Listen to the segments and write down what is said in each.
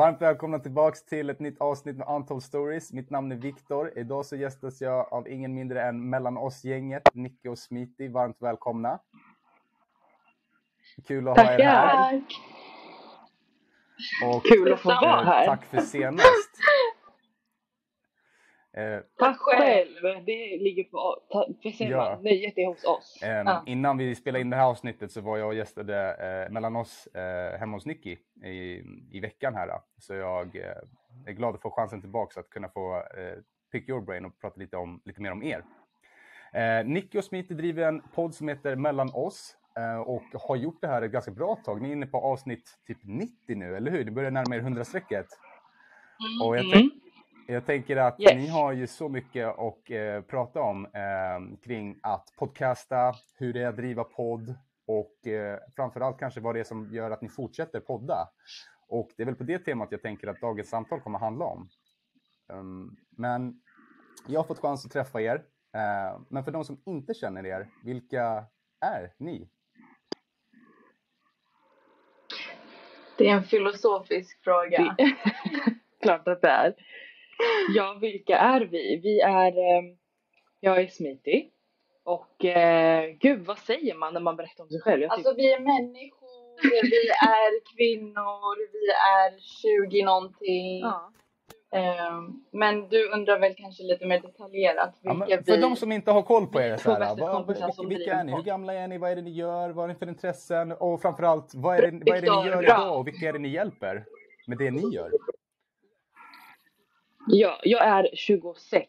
Varmt välkomna tillbaks till ett nytt avsnitt med Untold Stories. Mitt namn är Viktor. Idag så gästas jag av ingen mindre än mellan oss-gänget, Nicky och Smitty. Varmt välkomna. Kul att ha er här. Och kul att få vara här. Tack för senast. Tack själv. Det ligger på nöjet är hos oss. Innan vi spelade in det här avsnittet så var jag och gästade mellan oss hemma hos Nicky i veckan här. Så jag är glad att få chansen tillbaka att kunna få pick your brain och prata lite mer om er. Nicky och Smitty driver en podd som heter Mellan oss och har gjort det här ett ganska bra tag. Ni är inne på avsnitt typ 90 nu, eller hur? Det börjar närma er 100-strecket. Och jag tänker att ni har ju så mycket att prata om kring att podcasta, hur det är att driva podd och framförallt kanske vad det är som gör att ni fortsätter podda. Och det är väl på det temat jag tänker att dagens samtal kommer att handla om. Men jag har fått chans att träffa er. Men för de som inte känner er, vilka är ni? Det är en filosofisk fråga. Klart att det är. Ja, vilka är vi? Jag är Smitty. Och gud, vad säger man när man berättar om sig själv? Alltså vi är människor, vi är kvinnor, vi är 20 någonting. Ja. Men du undrar väl kanske lite mer detaljerat vilka för de som inte har koll på er så här, vilka är ni? Hur gamla är ni? Vad är det ni gör? Vad är det för intressen? Och framförallt, vad är det ni gör idag? Och vilka är det ni hjälper med det ni gör? Ja, jag är 26.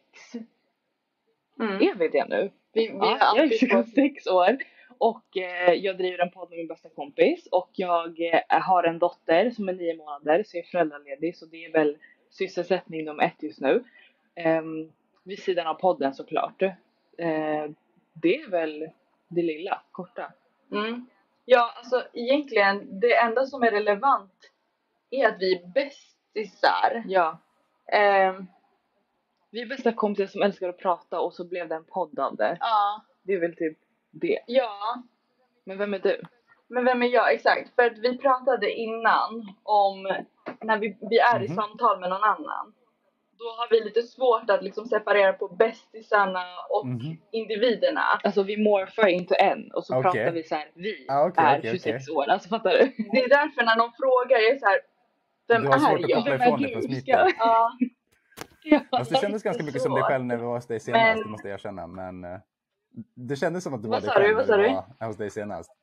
Är vi det nu? Jag är 26 år. Och jag driver en podd med min bästa kompis. Och jag har en dotter som är 9 månader. Så jag är föräldraledig. Så det är väl sysselsättning nummer 1 just nu. Vid sidan av podden såklart. Det är väl det lilla, korta. Ja, alltså egentligen det enda som är relevant är att vi är bästisar. Ja. Vi är bästa kompisar som älskar att prata och så blev det en podd av det. Ja. Det är väl typ det. Ja. Men vem är du? Men vem är jag? Exakt. För att vi pratade innan om när vi är i samtal med någon annan. Då har vi lite svårt att liksom separera på bästisarna och individerna. Alltså vi morfar inte en och så pratar vi så här. Vi är 26 år. Alltså fattar du? Det är därför när någon frågar är så här. Vem är jag? Vem är du? Ja. Alltså, det kändes ganska mycket som dig själv när vi var hos dig senast, det måste jag erkänna. Men det kändes som att du var dig själv när vi var hos dig senast.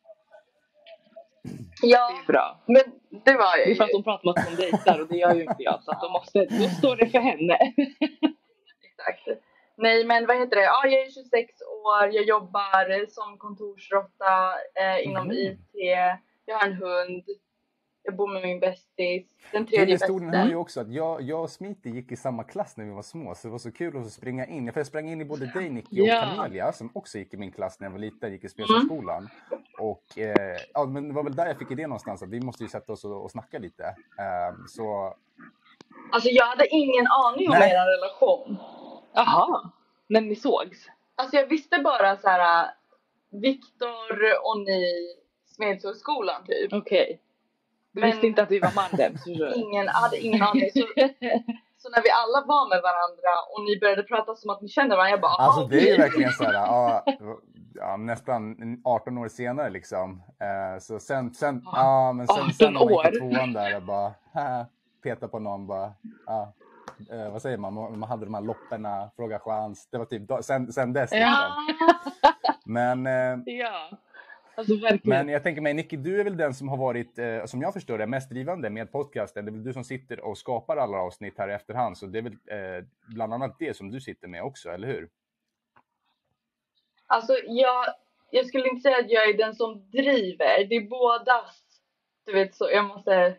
Ja, det är bra. Men det var ju. Det är för att de pratar om att de dejtar och det gör ju inte jag. Så att då står det för henne. Exakt. Nej, men vad heter det? Ja, jag är 26 år. Jag jobbar som kontorsrotta inom IT. Jag har en hund. Jag bor med min bästis. Den tredje historien har ju också att jag och Smitty gick i samma klass när vi var små. Så det var så kul att springa in. För jag sprang in i både dig, Nicky, och Camelia som också gick i min klass när jag var liten. Gick i Spesarskolan. Och men det var väl där jag fick idén någonstans. Att vi måste ju sätta oss och snacka lite. Så... Alltså jag hade ingen aning om er relation. Jaha. När ni sågs? Alltså jag visste bara så här. Viktor och ni Smedshögskolan typ. Okej. Du visste inte att vi var mannen. Hade ingen aning. Så när vi alla var med varandra och ni började prata som att ni kände varandra, jag bara... Alltså det är ju verkligen så här, nästan 18 år senare liksom. Så sen men sen när man gick i 2:an där och bara peta på någon bara... vad säger man? Man hade de här lopperna, fråga chans. Det var typ sen dess liksom. Men... Alltså, men jag tänker mig, Nicky, du är väl den som har varit, som jag förstår det, mest drivande med podcasten. Det är väl du som sitter och skapar alla avsnitt här i efterhand. Så det är väl bland annat det som du sitter med också, eller hur? Alltså, jag skulle inte säga att jag är den som driver. Det är bådas, du vet, så jag måste...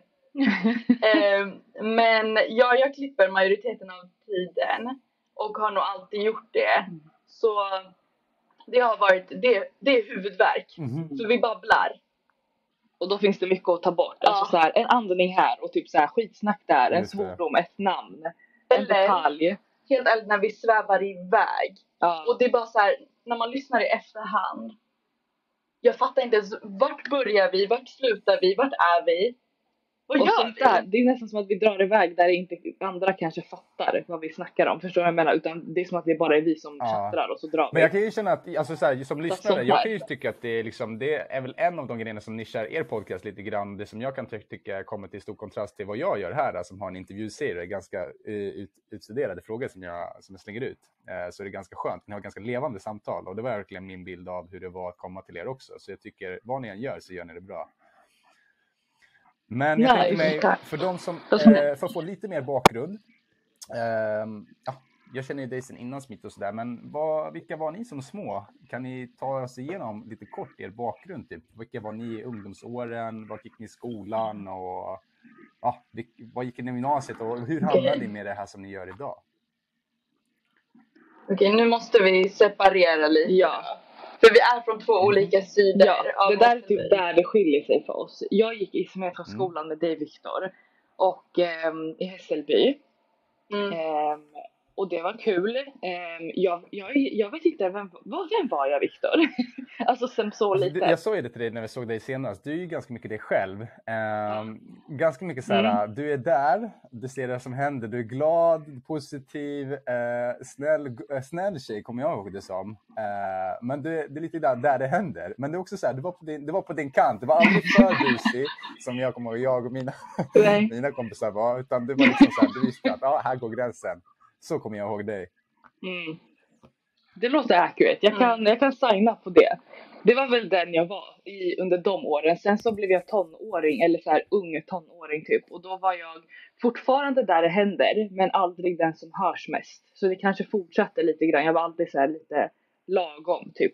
men jag klipper majoriteten av tiden och har nog alltid gjort det. Så... Det har varit, det är huvudvärk. Så vi babblar. Och då finns det mycket att ta bort. Alltså så här, en andning här och typ så här skitsnack där. En svordom, ett namn. En detalj. Helt ärligt när vi svävar iväg. Och det är bara så här, när man lyssnar i efterhand. Jag fattar inte ens, vart börjar vi? Vart slutar vi? Vart är vi? Och sånt där, det är nästan som att vi drar iväg där inte andra kanske fattar vad vi snackar om. Förstår du vad jag menar? Utan det är som att det bara är vi som chattrar och så drar vi. Men jag kan ju känna att, alltså så här, som lyssnare, jag kan ju tycka att det är, liksom, det är väl en av de grejerna som nischar er podcast lite grann. Det som jag kan tycka kommer till stor kontrast till vad jag gör här, som har en intervjuserie, ganska utstuderade frågor som jag slänger ut. Så det är ganska skönt, ni har ganska levande samtal. Och det var verkligen min bild av hur det var att komma till er också. Så jag tycker, vad ni än gör så gör ni det bra. Men jag tänker mig, för de som, för att få lite mer bakgrund, jag känner ju dig sen innan Smith och sådär, men vilka var ni som små? Kan ni ta oss igenom lite kort er bakgrund typ? Vilka var ni i ungdomsåren? Var gick ni i skolan? Och vad gick ni i gymnasiet? Och hur hamnade ni med det här som ni gör idag? Okej, nu måste vi separera lite. Ja. För vi är från två olika sidor. Ja, det där är typ där det skiljer sig för oss. Jag gick i skolan med dig, Viktor. Och i Hässelby. Och det var kul. Jag vet inte, vem var jag, Viktor? Alltså sen så lite. Jag såg ju det till dig när vi såg dig senast. Du är ju ganska mycket dig själv. Ganska mycket så här, du är där, du ser det som händer, du är glad, positiv, snäll tjej kommer jag ihåg det som. Men det är lite där det händer. Men det är också så här, det var på din kant. Det var aldrig för busig som jag kommer ihåg, jag och mina kompisar var. Utan det var liksom så här, du visste att här går gränsen. Så kommer jag ihåg dig. Det låter accurate. Jag kan signa på det. Det var väl den jag var under de åren. Sen så blev jag tonåring, eller så här ung tonåring typ. Och då var jag fortfarande där det händer, men aldrig den som hörs mest. Så det kanske fortsatte lite grann. Jag var alltid så här lite lagom typ.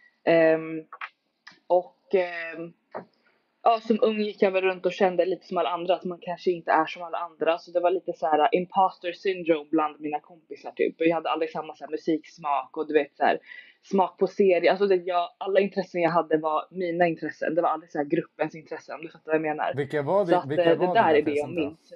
Som ung gick jag väl runt och kände lite som alla andra, att man kanske inte är som alla andra. Så det var lite så här imposter syndrome bland mina kompisar typ. Jag hade aldrig samma så här musiksmak och du vet så här smak på serie. Alltså alla intressen jag hade var mina intressen. Det var aldrig så här gruppens intressen, du fattar vad jag menar. Vilka var det där är det jag minns.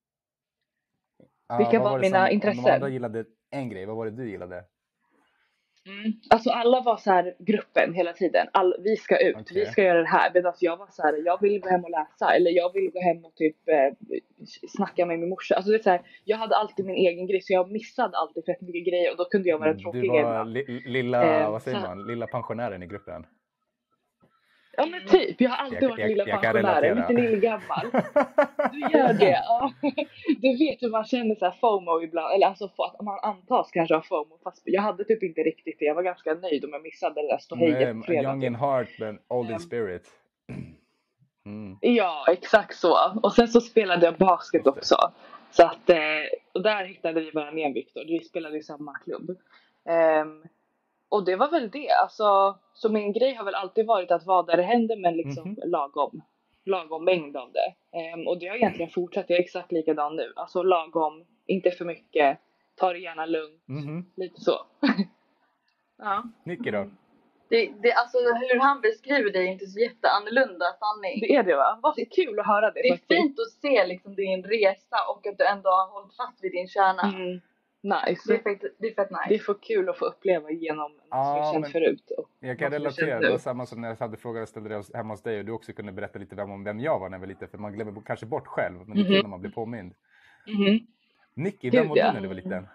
Vilka var mina intressen? Om de andra gillade en grej, vad var det du gillade? Alltså alla var så här gruppen hela tiden. Vi ska ut, vi ska göra det här. Men alltså jag var så här, jag vill gå hem och läsa. Eller jag vill gå hem och typ snacka med min morsa. Alltså det är så här, jag hade alltid min egen grej. Så jag missade alltid fett mycket grejer. Och då kunde jag vara tråkig. Du var lilla pensionären i gruppen. Ja men typ, jag har alltid varit lilla pensionären, lite lillgammal. Du gör det, ja. Du vet hur man känner så här FOMO ibland. Eller alltså att man antas kanske ha FOMO. Fast jag hade typ inte riktigt det. Jag var ganska nöjd om jag missade det där ståhejet på fredag. Young in heart but old in spirit. Ja, exakt så. Och sen så spelade jag basket också. Så att, och där hittade vi varandra igen, Viktor. Vi spelade i samma klubb. Och det var väl det. Alltså, så min grej har väl alltid varit att vara där det händer, men liksom lagom mängd av det. Och det har egentligen fortsatt. Jag är exakt likadan nu. Alltså lagom, inte för mycket. Ta det gärna lugnt. Lite så. Ja. Nicky då? Alltså hur han beskriver det är inte så jätteannorlunda sanning. Det är det, va? Vad så kul att höra det. Det är fint att se liksom din resa och att du ändå har hållit fast vid din kärna. Nice. Det är fett nice. Det är för kul att få uppleva genom något som jag känt förut. Jag kan relatera. Det var samma som när jag hade frågat och ställde det hemma hos dig. Och du också kunde berätta lite om vem jag var när jag var liten. För man glömmer kanske bort själv. Men det är kul när man blir påmind. Nicky, vem var du när du var liten?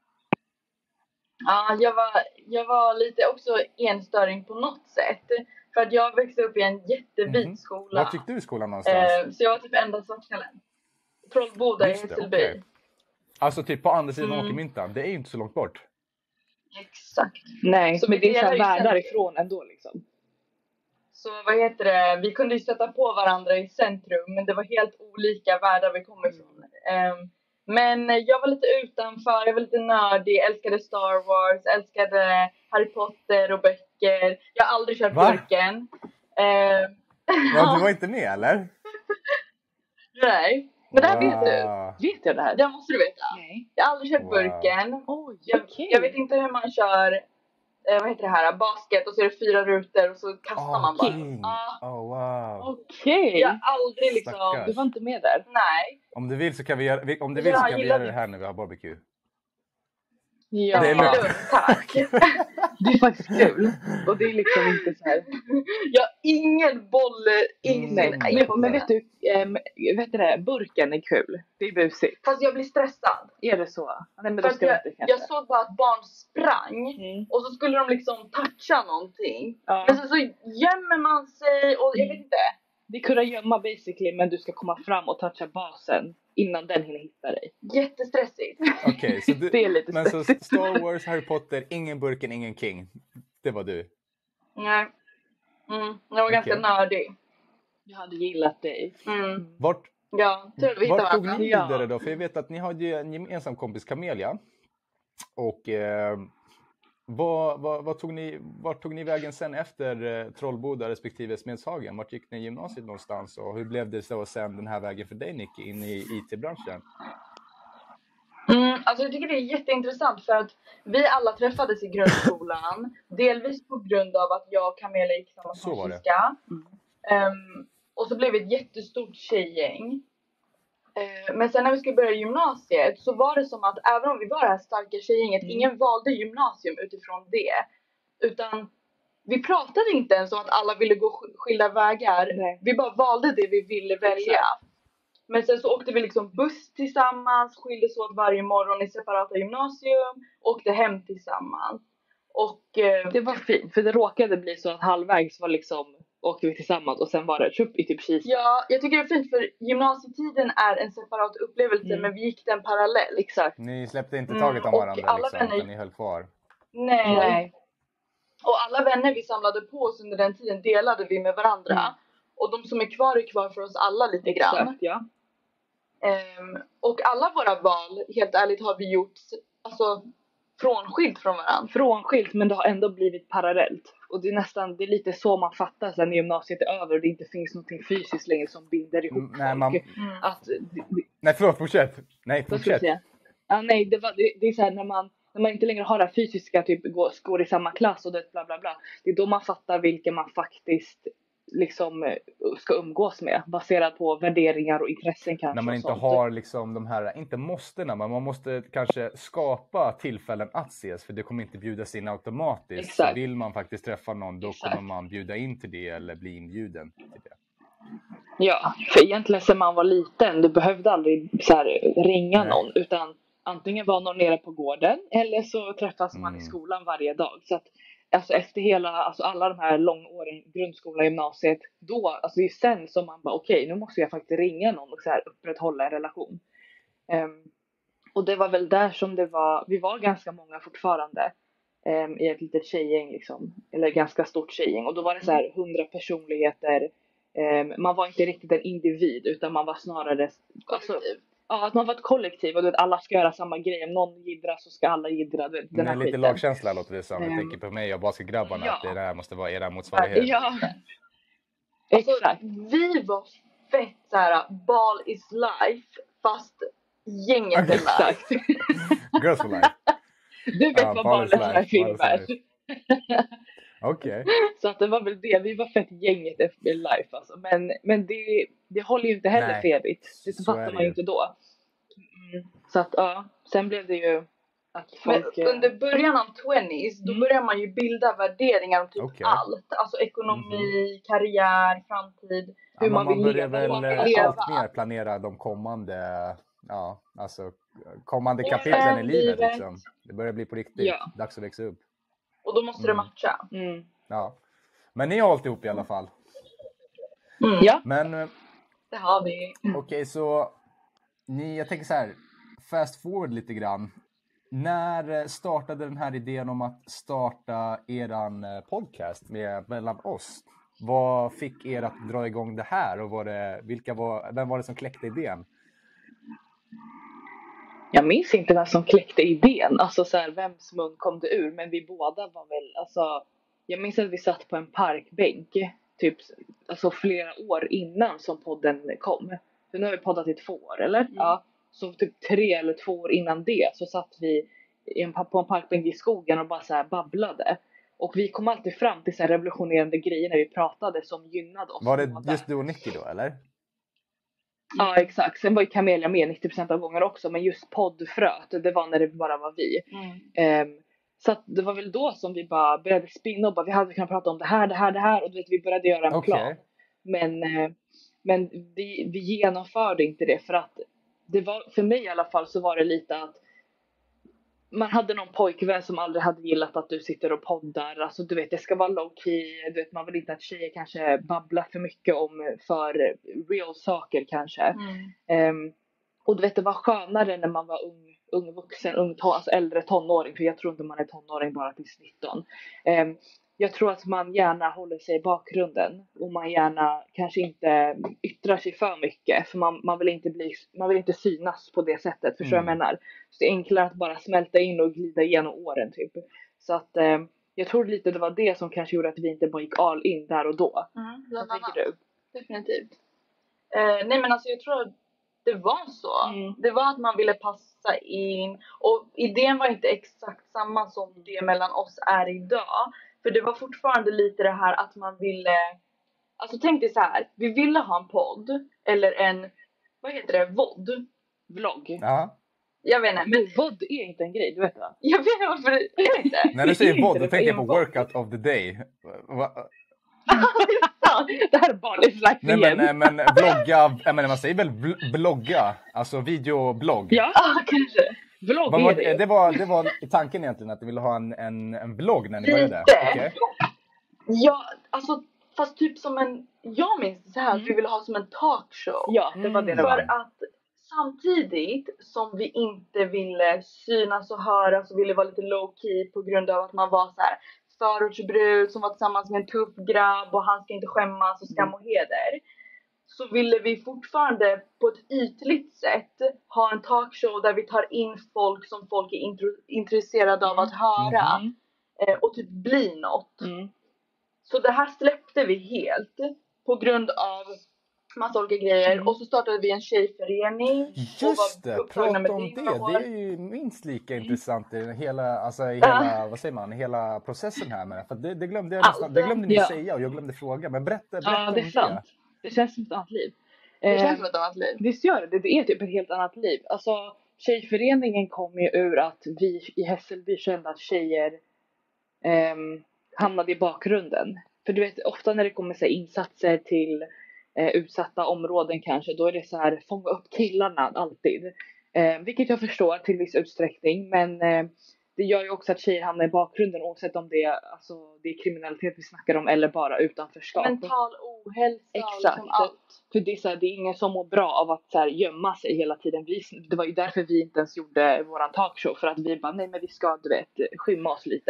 Ja, jag var lite också enstöring på något sätt. För att jag växte upp i en jättevit skola. Var tyckte du skolan någonstans? Så jag var typ enda svartskallen. Trollboda i Hässelby. Okay. Alltså typ på andra sidan Åkermyntan. Det är ju inte så långt bort. Exakt. Nej, så det är så här världar ifrån ändå liksom. Så vi kunde ju sätta på varandra i centrum. Men det var helt olika världar vi kom ifrån. Men jag var lite utanför, jag var lite nördig, älskade Star Wars, älskade Harry Potter och böcker. Jag har aldrig kört burken. Du var inte med eller? Nej, men det här vet du. Vet jag det här? Det måste du veta. Nej. Jag har aldrig kört burken. Jag vet inte hur man kör, vad heter det här, basket, och så är det 4 rutor och så kastar man bara. Wow. Okej. Jag har aldrig liksom. Stackars. Du var inte med där. Nej. Om du vill så kan vi göra det här när vi har barbecue. Ja. Det är lugnt. Tack. Det är faktiskt kul. Och det är liksom inte så här. Jag har ingen boll. Men vet du, burken är kul. Det är busigt. Fast jag blir stressad. Är det så? Nej, men för då ska att jag såg bara att barn sprang. Och så skulle de liksom toucha någonting. Ja. Men så gömmer man sig och jag vet inte. Det är kunna gömma basically, men du ska komma fram och toucha basen innan den hinner hitta dig. Jättestressigt. Okej, så du, Det är lite men så Star Wars, Harry Potter, ingen burken, ingen king. Det var du. Nej. Jag var ganska nördig. Jag hade gillat dig. Vart tog ni vidare då? För jag vet att ni hade ju en gemensam kompis, Camelia. Och vart tog ni vägen sen efter Trollboda respektive Smedshagen? Vart gick ni i gymnasiet någonstans? Och hur blev det så sen den här vägen för dig, Nicky, in i IT-branschen? Alltså jag tycker det är jätteintressant för att vi alla träffades i grundskolan. Delvis på grund av att jag och Camelia gick samma klassiska. Och så blev vi ett jättestort tjejgäng. Men sen när vi skulle börja gymnasiet så var det som att även om vi var det här starka tjejgänget, ingen valde gymnasium utifrån det. Utan vi pratade inte ens om att alla ville gå skilda vägar. Nej. Vi bara valde det vi ville välja. Men sen så åkte vi liksom buss tillsammans, skildes åt varje morgon i separata gymnasium, åkte hem tillsammans. Och det var fint, för det råkade bli så att halvvägs var liksom åkte vi tillsammans och sen var det i typ Kista. Ja, jag tycker det är fint för gymnasietiden är en separat upplevelse, men vi gick den parallell. Exakt. Ni släppte inte taget om varandra liksom, utan ni höll kvar. Nej. Och alla vänner vi samlade på oss under den tiden delade vi med varandra. Och de som är kvar för oss alla lite grann. Exakt, ja. Och alla våra val, helt ärligt, har vi gjort alltså frånskilt från varandra. Frånskilt, men det har ändå blivit parallellt. Och det är lite så man fattar sen när gymnasiet är över och det inte finns någonting fysiskt längre som binder ihop folk. Nej, förlåt, fortsätt. Ja, nej, det är så här när man inte längre har det fysiska, typ går i samma klass och det bla bla bla. Det är då man fattar vilka man faktiskt liksom ska umgås med, baserat på värderingar och intressen kanske. När man inte har liksom de här, inte måstena, men man måste kanske skapa tillfällen att ses, för det kommer inte bjudas in automatiskt. Exakt. Så vill man faktiskt träffa någon, då kommer man bjuda in till det eller bli inbjuden till det. Ja, för egentligen sen man var liten, du behövde aldrig så här ringa någon, utan antingen var någon nere på gården eller så träffas man i skolan varje dag. Så att alltså efter alla de här långåren, grundskola, gymnasiet, då, alltså det är sen som man bara okej, nu måste jag faktiskt ringa någon och så här upprätthålla en relation. Och det var väl där som vi var ganska många fortfarande i ett litet tjejgäng liksom, eller ganska stort tjejgäng. Och då var det så här 100 personligheter. Man var inte riktigt en individ, utan man var snarare kollektiv. Att man var ett kollektiv och alla ska göra samma grej. Om någon jiddrar så ska alla jiddra. Det är lite lagkänsla låter det som. Jag tänker på mig och basketgrabbarna att det där måste vara era motsvarighet. Ja. Alltså, vi var fett såhär, ball is life, fast gänget är life. Girls for life. Du vet vad ball is life innebär. Okej. Så att det var väl det. Vi var fett gänget efter life alltså. Men det håller ju inte heller för evigt. Det fattar man ju inte då. Så att sen blev det ju att folk... Men under början av 20s, då börjar man ju bilda värderingar om typ allt. Alltså ekonomi, karriär, framtid, hur man vill leva. Man börjar väl allt mer planera de kommande kapitlen i livet liksom. Det börjar bli på riktigt. Dags att växa upp. Och då måste det matcha. Ja. Men ni har hållit ihop i alla fall. Ja. Men det har vi. Okej, så jag tänker så här, fast forward lite grann. När startade den här idén om att starta eran podcast mellan oss? Vad fick er att dra igång det här? Och vem var det som kläckte idén? Jag minns inte vem som kläckte idén. Alltså så här, vems mun kom det ur? Men vi båda var väl, alltså, jag minns att vi satt på en parkbänk typ, alltså flera år innan som podden kom. För nu har vi poddat i 2 år, eller? Ja. Så typ 3 eller 2 år innan det så satt vi på en parkbänk i skogen och bara så här babblade. Och vi kom alltid fram till så här revolutionerande grejer när vi pratade som gynnade oss. Var det just du och Nicky då, eller? Ja, exakt. Sen var ju Camelia med 90% av gånger också. Men just poddfröt, det var när det bara var vi. Så att det var väl då som vi bara började spinna och bara, vi hade kunnat prata om det här och du vet, vi började göra en plan. Men vi genomförde inte det för att det var, för mig i alla fall så var det lite att man hade någon pojkvän som aldrig hade gillat att du sitter och poddar. Alltså du vet, det ska vara low key. Du vet, man vill inte att tjejer kanske babblar för mycket om för real saker kanske. Och du vet, det var skönare när man var ung vuxen, alltså äldre tonåring. För jag tror inte man är tonåring bara tills 19. Jag tror att man gärna håller sig i bakgrunden. Och man gärna kanske inte yttrar sig för mycket. För man vill inte synas på det sättet. Förstår jag menar? Så det är enklare att bara smälta in och glida igenom åren typ. Så att jag tror lite det var det som kanske gjorde att vi inte bara gick all in där och då. Vad tänker du? Definitivt. Nej men alltså jag tror att det var så. Det var att man ville passa in. Och idén var inte exakt samma som det mellan oss är idag. För det var fortfarande lite det här att man ville... Alltså tänk dig så här. Vi ville ha en podd. Eller en... Vad heter det? VOD. Vlogg. Ja. Jag vet inte. Men VOD är inte en grej, du vet va? Jag vet inte varför det är inte. När du säger VOD, då tänker jag på workout of the day. Det här är barnets life igen. Nej men blogga, jag menar man säger väl blogga, alltså videoblogg. Ja, kanske. Vlogg är det. Det var tanken egentligen att du ville ha en blogg när ni började. Okay. Ja, alltså fast typ som en, jag minns det så här att vi ville ha som en talkshow. Ja, det var det För var. att samtidigt som vi inte ville synas och höras och ville vara lite low key på grund av att man var så här förortsbrud som var tillsammans med en tuff grabb och han ska inte skämmas och skam och heder. Så ville vi fortfarande på ett ytligt sätt ha en talkshow där vi tar in folk som folk är intresserade av att höra. Och typ bli något. Så det här släppte vi helt på grund av massa olika grejer. Och så startade vi en tjejförening. Just det, prata om det. Det är ju minst lika intressant i hela, vad säger man, hela processen här med. För det glömde jag nästan, det glömde ni säga och jag glömde fråga. Men berätta om det är sant. Det känns som ett annat liv. Det känns som ett annat liv. Visst gör det. Det är typ ett helt annat liv. Alltså tjejföreningen kom ju ur att vi i Hässelby kände att tjejer hamnade i bakgrunden. För du vet, ofta när det kommer så här, insatser till utsatta områden kanske, då är det så här, fånga upp killarna alltid. Vilket jag förstår till viss utsträckning, men det gör ju också att tjejer hamnar i bakgrunden oavsett om det är kriminalitet vi snackar om eller bara utanförskap. Mental ohälsa. Exakt. Liksom allt. För det är ingen som mår bra av att så här, gömma sig hela tiden. Det var ju därför vi inte ens gjorde våran talkshow. För att vi bara, nej men vi ska skymma oss lite.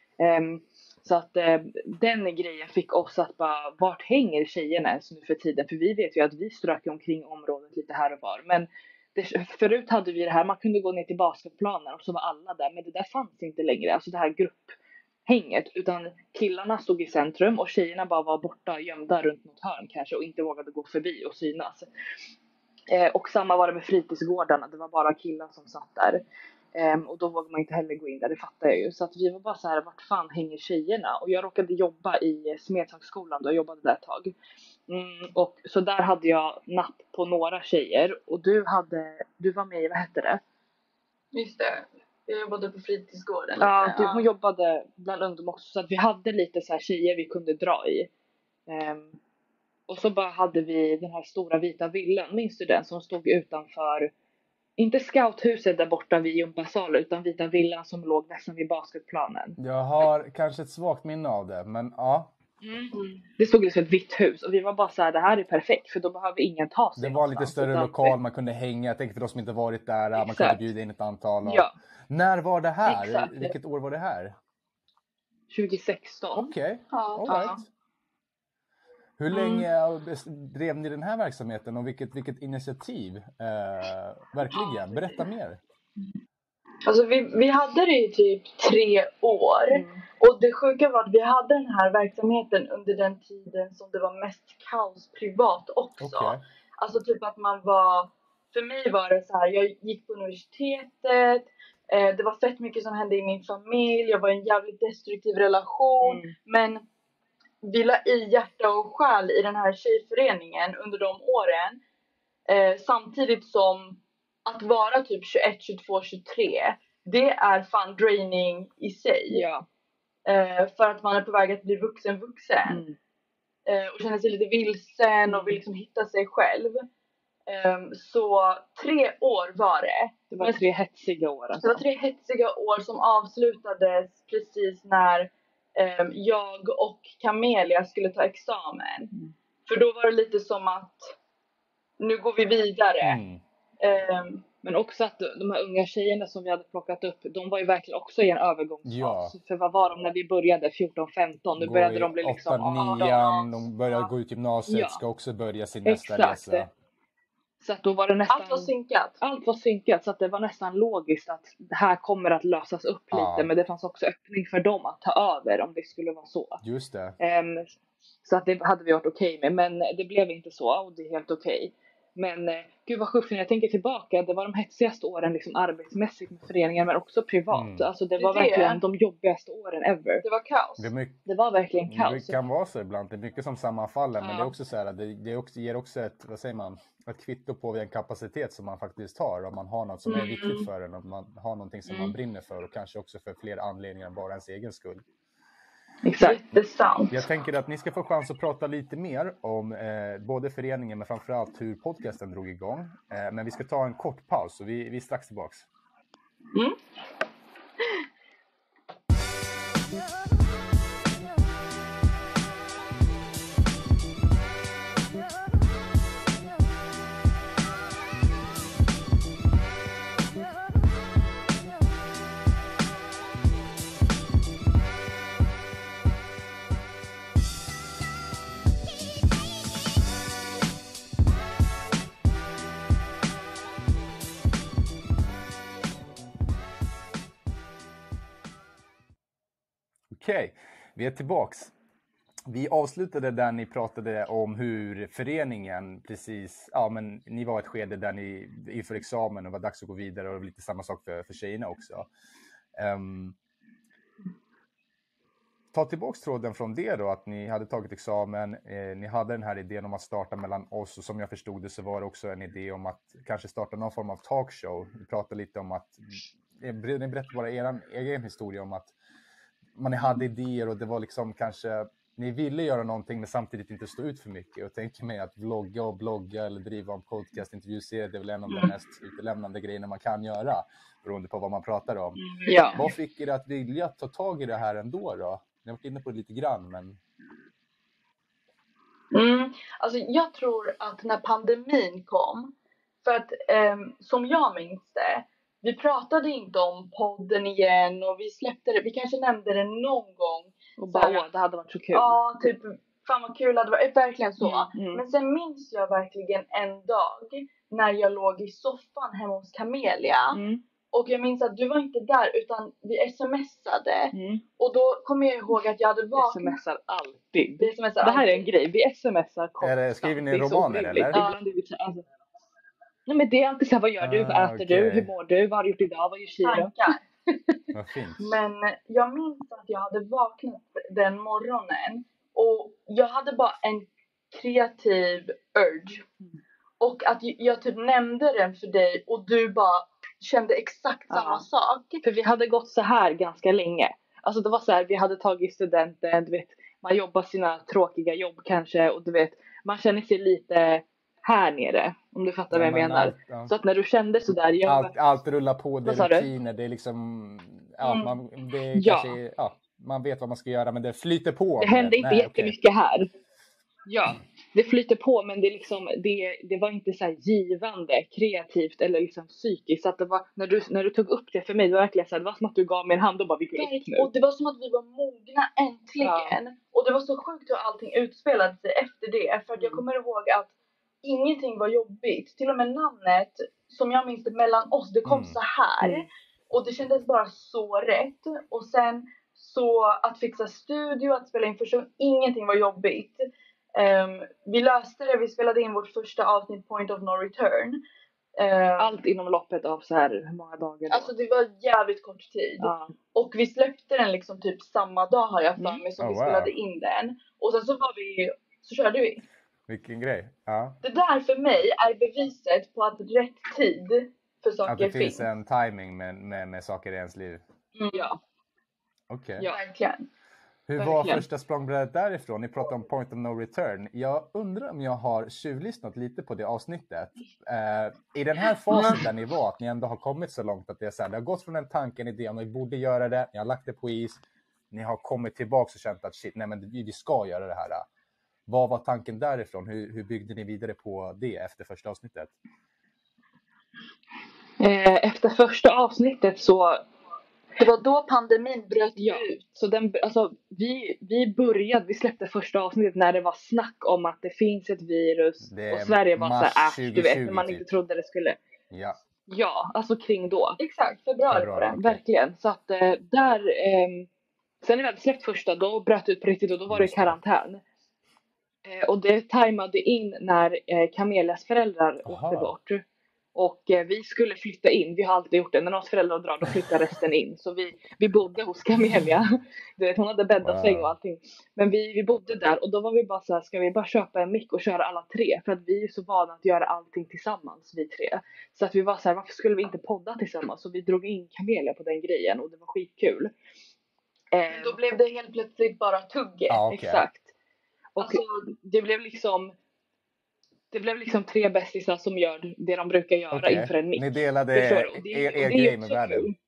Så att den grejen fick oss att bara, vart hänger tjejerna ens nu för tiden? För vi vet ju att vi strök omkring området lite här och var. Men förut hade vi det här, man kunde gå ner till basketplanen och så var alla där. Men det där fanns inte längre, alltså det här grupphänget. Utan killarna stod i centrum och tjejerna bara var borta, gömda runt något hörn kanske. Och inte vågade gå förbi och synas. Och samma var det med fritidsgårdarna, det var bara killar som satt där. Och då vågade man inte heller gå in där, det fattar jag ju. Så att vi var bara så här, vart fan hänger tjejerna? Och jag råkade jobba i Smedshögskolan, då jag jobbade där ett tag. Och så där hade jag napp på några tjejer. Och du var med i, vad hette det? Just det, jag jobbade på fritidsgården. Ja, hon jobbade bland ungdom också. Så att vi hade lite så här tjejer vi kunde dra i. Och så bara hade vi den här stora vita villan, minns du den? Som stod utanför, inte scouthuset där borta vid gympasal, utan vita villan som låg nästan vid basketplanen. Jag har kanske ett svagt minne av det, men ja. Det stod liksom ett vitt hus och vi var bara så här, det här är perfekt för då behöver ingen ta sig. Det var lite större lokal, man kunde hänga, jag tänkte för de som inte varit där, man kunde bjuda in ett antal. Ja. När var det här? Exakt. Vilket år var det här? 2016. Okej, Ja. all right. Hur länge drev ni den här verksamheten och vilket initiativ? Verkligen, berätta mer. Alltså vi hade det i typ 3 år. Och det sjuka var att vi hade den här verksamheten under den tiden som det var mest kaos privat också. Okay. Alltså typ att man var, för mig var det så här, jag gick på universitetet. Det var fett mycket som hände i min familj. Jag var i en jävligt destruktiv relation. Men vi la i hjärta och själ i den här tjejföreningen under de åren. Samtidigt som att vara typ 21, 22, 23 det är fan draining i sig. Ja. För att man är på väg att bli vuxen. Och känner sig lite vilsen och vill liksom hitta sig själv. Så 3 år var det. Det var 3 hetsiga år. Alltså. Det var 3 hetsiga år som avslutades precis när jag och Camelia skulle ta examen. För då var det lite som att nu går vi vidare. Men också att de här unga tjejerna som vi hade plockat upp, de var ju verkligen också i en övergångsfas. Ja. För vad var de när vi började? 14-15. Nu började de bli liksom 8-9, de började gå ut gymnasiet, ska också börja sin nästa resa. Så att då var det nästan... Allt var synkat. Så att det var nästan logiskt att det här kommer att lösas upp lite. Men det fanns också öppning för dem att ta över om det skulle vara så. Just det. Så att det hade vi varit okej med. Men det blev inte så och det är helt okej. Men gud vad sjukt när jag tänker tillbaka. Det var de hetsigaste åren liksom arbetsmässigt med föreningar men också privat. Alltså det var verkligen de jobbigaste åren ever. Det var kaos. Det var verkligen kaos. Det kan vara så ibland. Det är mycket som sammanfaller. Men det är också så här att det också, ger också ett, vad säger man, ett kvitto på den kapacitet som man faktiskt har. Om man har något som är viktigt för en. Om man har någonting som man brinner för. Och kanske också för fler anledningar än bara ens egen skull. Exakt. Det är sant. Jag tänker att ni ska få chans att prata lite mer om både föreningen men framförallt hur podcasten drog igång. Men vi ska ta en kort paus så vi är strax tillbaks. Okej, vi är tillbaks. Vi avslutade där ni pratade om hur föreningen precis, men ni var ett skede där ni inför examen och var dags att gå vidare och lite samma sak för tjejerna också. Ta tillbaks tråden från det då, att ni hade tagit examen, ni hade den här idén om att starta mellan oss och som jag förstod det så var det också en idé om att kanske starta någon form av talkshow. Vi pratade lite om att, ni berättade bara er egen historia om att man hade idéer och det var liksom kanske, ni ville göra någonting men samtidigt inte stå ut för mycket. Och tänker mig att vlogga och blogga eller driva en podcastintervjuserie, det är väl en av de mest utelämnande grejerna man kan göra. Beroende på vad man pratar om. Ja. Vad fick er att vilja ta tag i det här ändå då? Ni har varit inne på det lite grann men... Alltså jag tror att när pandemin kom, för att som jag minns det, vi pratade inte om podden igen och vi släppte det. Vi kanske nämnde det någon gång. Och bara, det hade varit så kul. Ja, typ, fan vad kul det var. Verkligen så. Men sen minns jag verkligen en dag när jag låg i soffan hemma hos Camelia. Och jag minns att du var inte där utan vi smsade. Och då kommer jag ihåg att jag hade vaknat. Smsar alltid. Det här är en grej. Vi smsar konstant. Skriver ni romaner eller? Ibland är vi så, alltså. Nej men det är alltid så här, vad gör du? Vad äter du? Hur mår du? Vad har du gjort idag? Vad gör Kiro? Vad fint. Men jag minns att jag hade vaknat den morgonen. Och jag hade bara en kreativ urge. Och att jag typ nämnde den för dig och du bara kände exakt samma sak. För vi hade gått så här ganska länge. Alltså det var så här, vi hade tagit studenten, du vet, man jobbar sina tråkiga jobb kanske och du vet, man känner sig lite här nere, om du fattar vad jag menar. Så att när du kände så där, allt rullar på, det är rutiner, det är liksom man vet vad man ska göra men det flyter på. Det hände inte jättemycket här. Ja, det flyter på men det är liksom det var inte så här givande, kreativt eller liksom psykiskt. Så att det var när du tog upp det för mig, det var verkligen så här, det var som att du gav mig en hand och bara vi går upp nu. Och det var som att vi var mogna äntligen. Ja. Och det var så sjukt hur allting utspelade sig efter det. För att jag kommer ihåg att ingenting var jobbigt. Till och med namnet som jag minns det mellan oss, det kom så här. Och det kändes bara så rätt. Och sen så att fixa studio, att spela in första, ingenting var jobbigt. Vi löste det, vi spelade in vårt första avsnitt Point of No Return. Allt inom loppet av så här hur många dagar då? Alltså det var jävligt kort tid. Och vi släppte den liksom typ samma dag har jag för mig som vi spelade in den. Och sen så körde vi. Vilken grej. Ja. Det där för mig är beviset på att rätt tid för saker att det finns finns. en timing med saker i ens liv. Ja. Okej. Ja, verkligen. Hur var första språngbrädet därifrån? Ni pratar om point of no return. Jag undrar om jag har tjuvlyssnat lite på det avsnittet. I den här fasen där ni var, att ni ändå har kommit så långt att det är så här, det har gått från en tanke, en idé om att ni borde göra det, ni har lagt det på is, ni har kommit tillbaka och känt att shit, nej men vi ska göra det här. Vad var tanken därifrån? Hur byggde ni vidare på det efter första avsnittet? Efter första avsnittet så... Det var då pandemin bröt ut. Så vi släppte första avsnittet när det var snack om att det finns ett virus. Och Sverige var så här, du vet, när man inte trodde det skulle... Ja, alltså kring då. Exakt, februari var det. Verkligen. Så att sen när vi hade släppt första, då bröt ut på riktigt och då var det karantän. Och det tajmade in när Camelias föräldrar åkte bort. Och vi skulle flytta in, vi har alltid gjort det. När någons föräldrar drar, då flyttar resten in. Så vi bodde hos Camelia. Du vet, hon hade bäddat säng och allting. Men vi bodde där och då var vi bara så här, ska vi bara köpa en mick och köra alla tre? För att vi är så vana att göra allting tillsammans, vi tre. Så att vi var så här, varför skulle vi inte podda tillsammans? Så vi drog in Camelia på den grejen och det var skitkul. Då blev det helt plötsligt bara tugget. Exakt. Och alltså, det blev liksom tre bästisar som gör det de brukar göra inför en mick. Ni delade er grej med världen. Kul.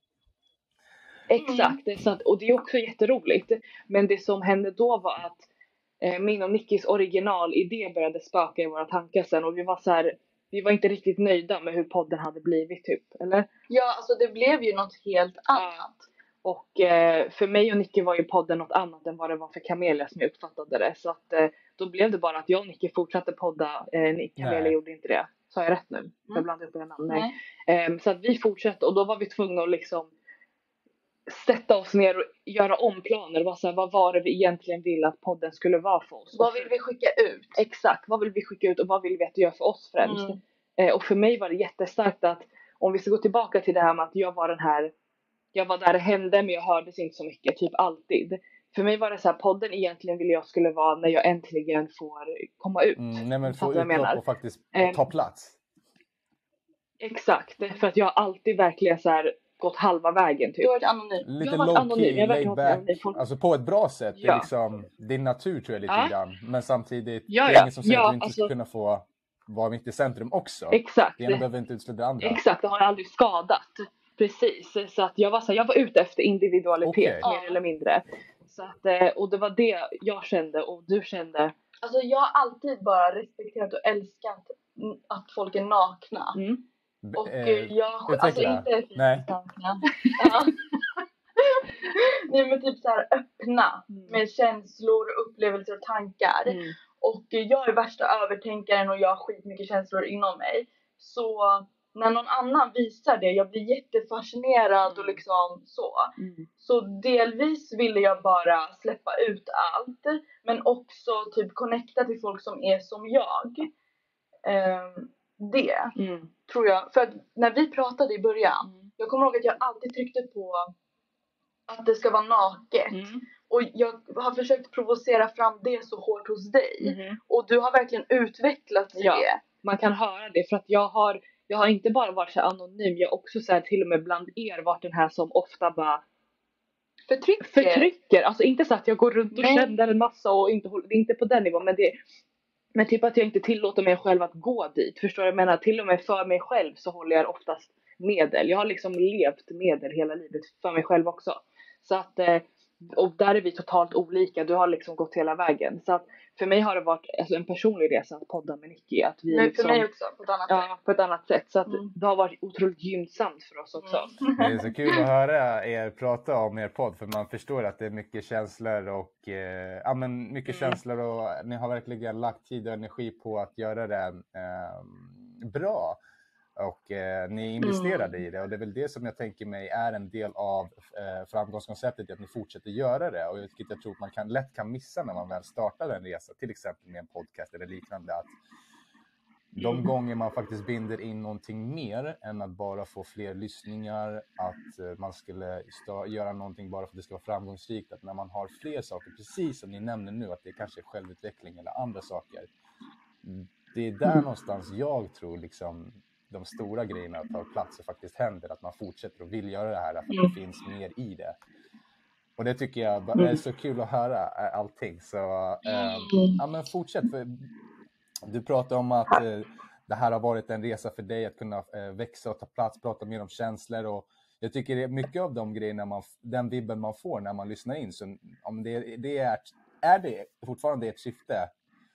Exakt, så att, och det är också jätteroligt. Men det som hände då var att min och Nickis originalidé började spöka i våra tankar sen. Och vi var så här, vi var inte riktigt nöjda med hur podden hade blivit typ, eller? Ja, alltså det blev ju något helt annat. Och för mig och Nicky var ju podden något annat än vad det var för Camelia som jag uppfattade det. Så att då blev det bara att jag och Nicky fortsatte podda. Camelia gjorde inte det. Sa jag rätt nu? Jag blandade upp era namn. Nej. Så att vi fortsatte och då var vi tvungna att liksom sätta oss ner och göra om planer. Vad var det vi egentligen ville att podden skulle vara för oss? Vad vill vi skicka ut? Exakt, vad vill vi skicka ut och vad vill vi att det gör för oss främst? Och för mig var det jättestarkt att om vi ska gå tillbaka till det här med att jag var där det hände men jag hördes inte så mycket, typ alltid. För mig var det så här, podden egentligen ville jag skulle vara när jag äntligen får komma ut. Nej men få utlopp och faktiskt ta plats. Exakt, för att jag har alltid verkligen så här gått halva vägen typ. Du har varit anonym. Lite low-key, laid back. Alltså på ett bra sätt. Det är liksom din natur tror jag lite grann. Men samtidigt, det är ingen som säger att du inte ska kunna få vara mitt i centrum också. Exakt. Det ena behöver inte utesluta det andra. Exakt, det har jag aldrig skadat. Precis, så att jag var ute efter individualitet mer eller mindre. Så att, och det var det jag kände och du kände. Alltså jag har alltid bara respekterat och älskat att folk är nakna. Och jag alltså inte nakna. Nej men typ så här öppna med känslor, upplevelser och tankar. Och jag är värsta övertänkaren och jag har skitmycket känslor inom mig. Så när någon annan visar det, jag blir jättefascinerad och liksom så. Så delvis ville jag bara släppa ut allt. Men också typ connecta till folk som är som jag. Det tror jag. För att när vi pratade i början, jag kommer ihåg att jag alltid tryckte på att det ska vara naket. Och jag har försökt provocera fram det så hårt hos dig. Och du har verkligen utvecklats i det. Man kan höra det för att jag har inte bara varit så anonym. Jag har också så här, till och med bland er varit den här som ofta bara förtrycker. Alltså inte så att jag går runt och känner en massa och inte på den nivån. Men typ att jag inte tillåter mig själv att gå dit. Förstår du? Jag menar till och med för mig själv så håller jag oftast medel. Jag har liksom levt medel hela livet för mig själv också. Så att, och där är vi totalt olika. Du har liksom gått hela vägen. Så att för mig har det varit alltså, en personlig resa att podda med Nicky. Att vi men liksom, för mig också, på ett annat sätt. Ja, på ett annat sätt. Så att det har varit otroligt gynnsamt för oss också. Det är så kul att höra er prata om er podd. För man förstår att det är mycket känslor och mycket känslor. Och ni har verkligen lagt tid och energi på att göra det bra. Och ni investerade i det. Och det är väl det som jag tänker mig är en del av framgångskonceptet. Att ni fortsätter göra det. Och jag tror att man lätt kan missa när man väl startar en resa. Till exempel med en podcast eller liknande. Att de gånger man faktiskt binder in någonting mer än att bara få fler lyssningar. Att man skulle göra någonting bara för att det ska vara framgångsrikt. Att när man har fler saker, precis som ni nämner nu. Att det kanske är självutveckling eller andra saker. Det är där någonstans jag tror liksom de stora grejerna tar plats och faktiskt händer, att man fortsätter och vill göra det här för att det finns mer i det. Och det tycker jag är så kul att höra allting. Så ja, men fortsätt. För du pratar om att det här har varit en resa för dig att kunna växa och ta plats, prata mer om känslor. Och jag tycker det är mycket av de grejerna, den vibben man får när man lyssnar in. Så om det är det fortfarande ett syfte?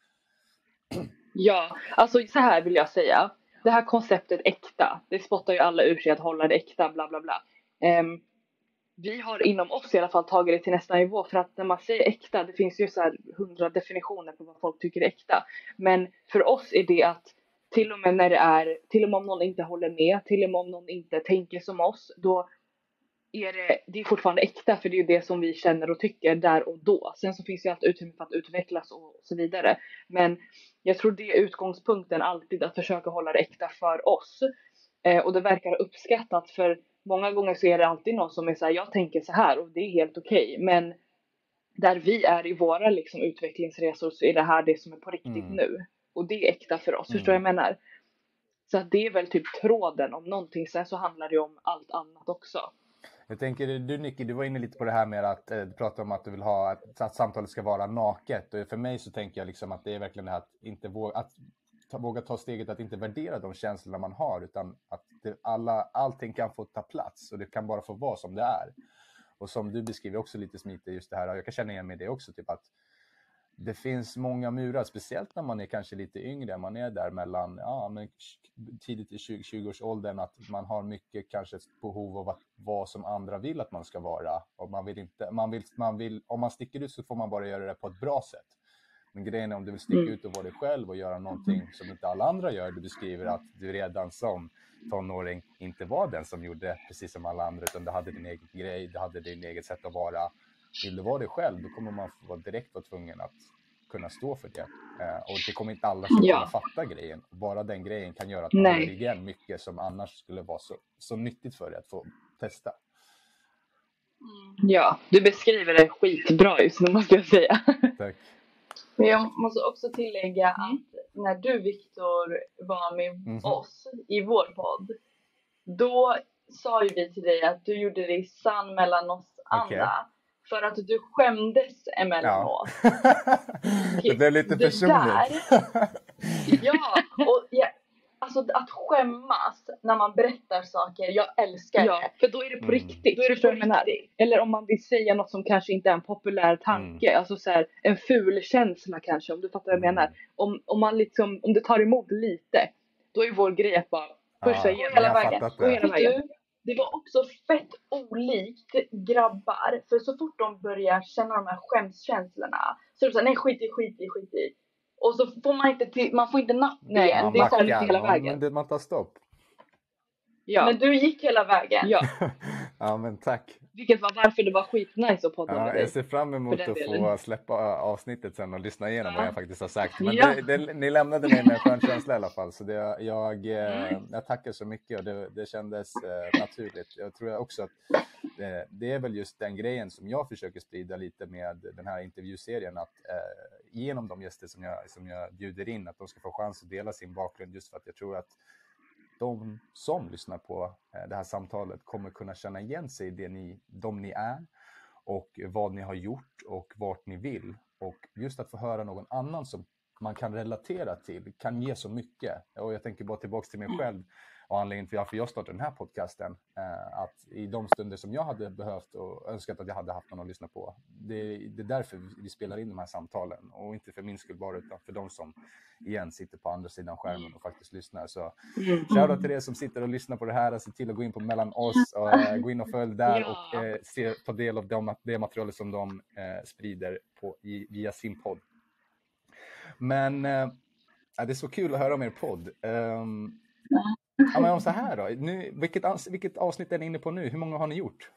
Ja, alltså så här vill jag säga. Det här konceptet äkta, det spottar ju alla ur sig att hålla det äkta, bla bla bla. Vi har inom oss i alla fall tagit det till nästa nivå, för att när man säger äkta, det finns ju så här 100 definitioner på vad folk tycker är äkta. Men för oss är det att till och med om någon inte håller med, till och med om någon inte tänker som oss, då är det är fortfarande äkta, för det är ju det som vi känner och tycker där och då. Sen så finns ju allt utrymme för att utvecklas och så vidare. Men jag tror det är utgångspunkten alltid, att försöka hålla det äkta för oss. Och det verkar uppskattat, för många gånger så är det alltid någon som är så här, jag tänker så här och det är helt okej. Men där vi är i våra liksom utvecklingsresor, så är det här det som är på riktigt nu. Och det är äkta för oss, förstår jag menar? Så att det är väl typ tråden om någonting. Sen så handlar det om allt annat också. Jag tänker, du Nicky, du var inne lite på det här med att du pratar om att du vill ha att samtalet ska vara naket. Och för mig så tänker jag liksom att det är verkligen det här att inte våga ta steget att inte värdera de känslorna man har, utan att allting kan få ta plats och det kan bara få vara som det är. Och som du beskriver också lite smidigt just det här, och jag kan känna igen med det också, typ att det finns många murar, speciellt när man är kanske lite yngre, man är där mellan tidigt i 20-årsåldern, att man har mycket kanske ett behov av att vara som andra vill att man ska vara, och man vill om man sticker ut så får man bara göra det på ett bra sätt. Men grejen är, om du vill sticka ut och vara dig själv och göra någonting som inte alla andra gör, du beskriver att du redan som tonåring inte var den som gjorde precis som alla andra, utan du hade din egen grej, du hade din eget sätt att vara. Vill du vara dig själv, då kommer man direkt vara tvungen att kunna stå för det. Och det kommer inte alla som kunna fatta grejen. Bara den grejen kan göra att man håller igen mycket som annars skulle vara så nyttigt för dig att få testa. Ja, du beskriver det skitbra just nu, måste jag säga. Tack. Men jag måste också tillägga att när du, Viktor, var med oss i vår podd, då sa ju vi till dig att du gjorde dig sann mellan oss andra. För att du skämdes emellanåt. Det blev lite personligt. Alltså att skämmas när man berättar saker, jag älskar det. För då är det på riktigt. Då är det på riktigt. Eller om man vill säga något som kanske inte är en populär tanke. Alltså så här, en ful känsla kanske, om du fattar vad jag menar. Om det tar emot lite, då är vår grej att bara pusha igenom hela vägen. Det var också fett olikt grabbar. För så fort de börjar känna de här skämskänslorna, så är det så här, nej skit i. Och så får man får inte napp igen. Det är så lite hela vägen. Men man tar stopp. Ja. Men du gick hela vägen. Ja. Ja, men tack. Vilket var varför det var skitnice att podda med dig. Jag ser fram emot att få släppa avsnittet sen och lyssna igenom vad jag faktiskt har sagt. Men ni lämnade mig med en skön känsla i alla fall. Så jag tackar så mycket, och det kändes naturligt. Jag tror också att det är väl just den grejen som jag försöker sprida lite med den här intervjuserien. Att genom de gäster som jag bjuder in, att de ska få chans att dela sin bakgrund, just för att jag tror att de som lyssnar på det här samtalet kommer kunna känna igen sig i de ni är, och vad ni har gjort och vart ni vill. Och just att få höra någon annan som man kan relatera till kan ge så mycket. Och jag tänker bara tillbaka till mig själv och anledningen till varför jag startade den här podcasten. Att i de stunder som jag hade behövt och önskat att jag hade haft någon att lyssna på. Det är därför vi spelar in de här samtalen. Och inte för min skull bara, utan för de som igen sitter på andra sidan skärmen och faktiskt lyssnar. Så shoutout till er som sitter och lyssnar på det här. Se till att gå in på Mellan oss och gå in och följ där och ta del av det materialet som de sprider via sin podd. Men det är så kul att höra om er podd. Ja, men så här då. Vilket avsnitt är ni inne på nu? Hur många har ni gjort?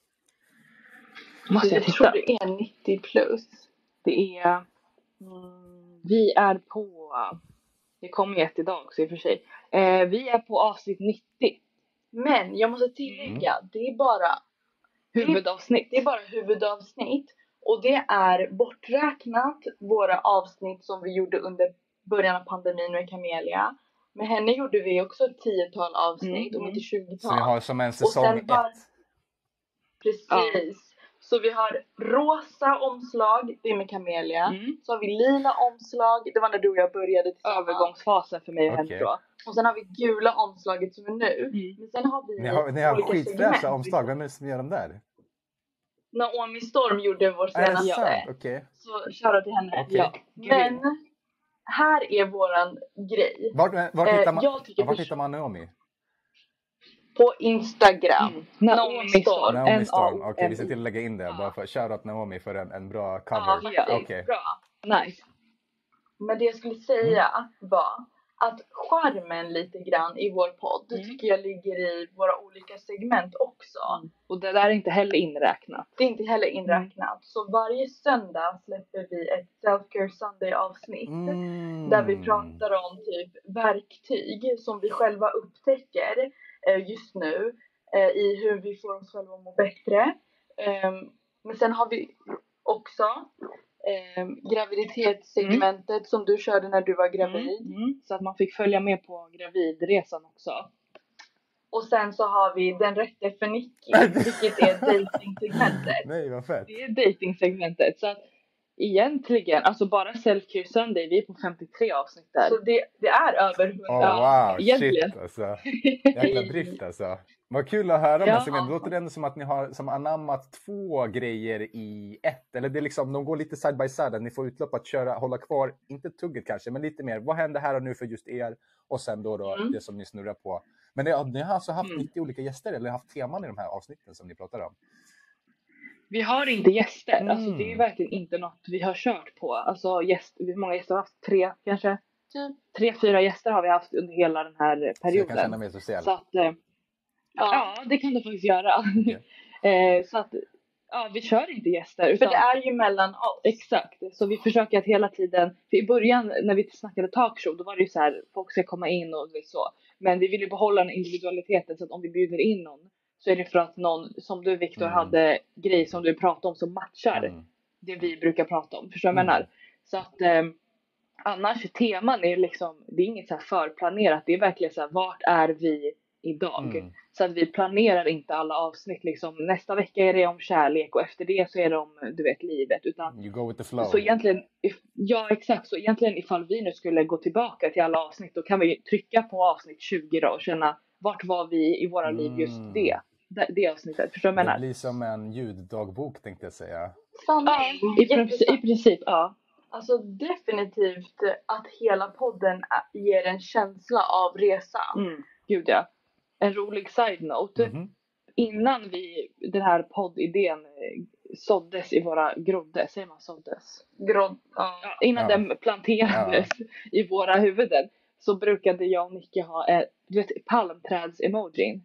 Jag tror det är 90 plus. Det är... vi är på... Det kommer ett idag också i och för sig. Vi är på avsnitt 90. Men jag måste tillägga, det är bara huvudavsnitt. Det är bara huvudavsnitt. Och det är borträknat våra avsnitt som vi gjorde under början av pandemin med Camelia. med henne gjorde vi också ett 10-tal avsnitt, om inte 20-tal. Så vi har som en säsong 1. Precis. Ja. Så vi har rosa omslag, det är med Camelia. Så har vi lila omslag, det var när du och jag började till övergångsfasen för mig och henne då. Och sen har vi gula omslaget som är nu. Men sen har vi ni har skitfräscha omslag, vem är det som gör dem där? Naomi Storm gjorde vår senaste. Så shoutout till henne. Ja. Men här är våran grej. Vart hittar man Naomi? På Instagram. Naomi Storm. Okej, vi ser till att lägga in det. Bara för shoutout Naomi för en bra cover. Ja, bra. Nice. Men det jag skulle säga var att charmen lite grann i vår podd tycker jag ligger i våra olika segment också. Och det där är inte heller inräknat. Det är inte heller inräknat. Så varje söndag släpper vi ett Self-Care Sunday avsnitt. Där vi pratar om typ verktyg som vi själva upptäcker just nu. I hur vi får oss själva att må bättre. Men sen har vi också graviditetssegmentet som du körde när du var gravid. Så att man fick följa med på gravidresan också. Och sen så har vi den rätta för Nicky, vilket är dating-segmentet. Nej, vad fett. Det är dating-segmentet. Så att egentligen, alltså bara Self-Care Sunday, vi är på 53 avsnitt där. Så det är över 100. Wow, shit alltså. Jäkla drift alltså. Vad kul att höra. Det låter ändå som att ni har som anammat 2 grejer i ett. Eller det är liksom, de går lite side by side. Ni får utlopp att hålla kvar, inte tugget kanske, men lite mer. Vad händer här och nu för just er? Och sen då det som ni snurrar på. Men ni har alltså haft 90 olika gäster eller haft teman i de här avsnitten som ni pratar om? Vi har inte gäster. Alltså det är verkligen inte något vi har kört på. Alltså hur många gäster har vi haft? 3 kanske? 3-4 gäster har vi haft under hela den här perioden. Så jag kan känna mig social. Så att, ja, det kan du faktiskt göra. Så att vi kör inte gäster. För det är ju mellan oss. Exakt. Så vi försöker att hela tiden. För i början när vi snackade talkshow, då var det ju så här, folk ska komma in och så. Men vi vill ju behålla den individualiteten. Så att om vi bjuder in någon, så är det för att någon, som du Viktor hade grej som du pratade om som matchar det vi brukar prata om. Förstår du vad jag menar? Så att annars teman är liksom, det är inget så här förplanerat. Det är verkligen så här, vart är vi idag? Så att vi planerar inte alla avsnitt liksom. Nästa vecka är det om kärlek och efter det så är det om, du vet, livet. Utan, you go with the flow. Så egentligen, exakt. Så egentligen ifall vi nu skulle gå tillbaka till alla avsnitt, då kan vi trycka på avsnitt 20 då och känna, vart var vi i våra liv just det avsnittet. Förstår du vad jag menar? Det blir som en ljuddagbok tänkte jag säga. I princip, ja. Alltså definitivt att hela podden ger en känsla av resan. Gud ja. En rolig side-note. Innan den här poddidén såddes i våra groddar, säger man såddes? Innan den planterades i våra huvuden, så brukade jag och Nicky ha palmträds-emojin.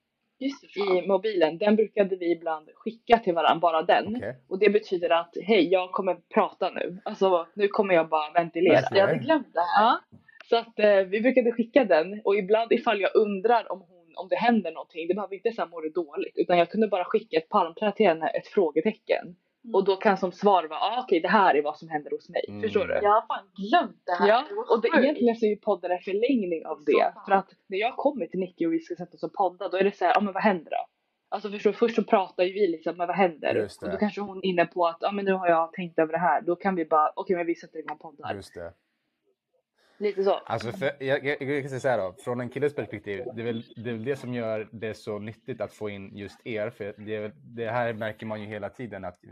I mobilen. Den brukade vi ibland skicka till varandra, bara den. Och det betyder att, hej, jag kommer prata nu. Alltså, nu kommer jag bara ventilera. Jag hade glömt det här. Så att vi brukade skicka den. Och ibland ifall jag undrar om det händer någonting, det behöver inte så här må det dåligt. Utan jag kunde bara skicka ett palmträd till henne, ett frågetecken. Och då kan som svar vara, okej, det här är vad som händer hos mig. Förstår du? Jag har fan glömt det här. Ja, och egentligen så är ju podden en förlängning av det. För att när jag kommer till Nicky och vi ska sätta oss och podda, då är det så här, men vad händer då? Alltså förstår, först så pratar ju vi liksom, men vad händer? Och då kanske hon är inne på att, men nu har jag tänkt över det här. Då kan vi bara, okej, men vi sätter igång poddar. Just det. Lite så. Alltså jag kan säga så här då, från en killes perspektiv, det är väl det som gör det så nyttigt att få in just er, för det här märker man ju hela tiden att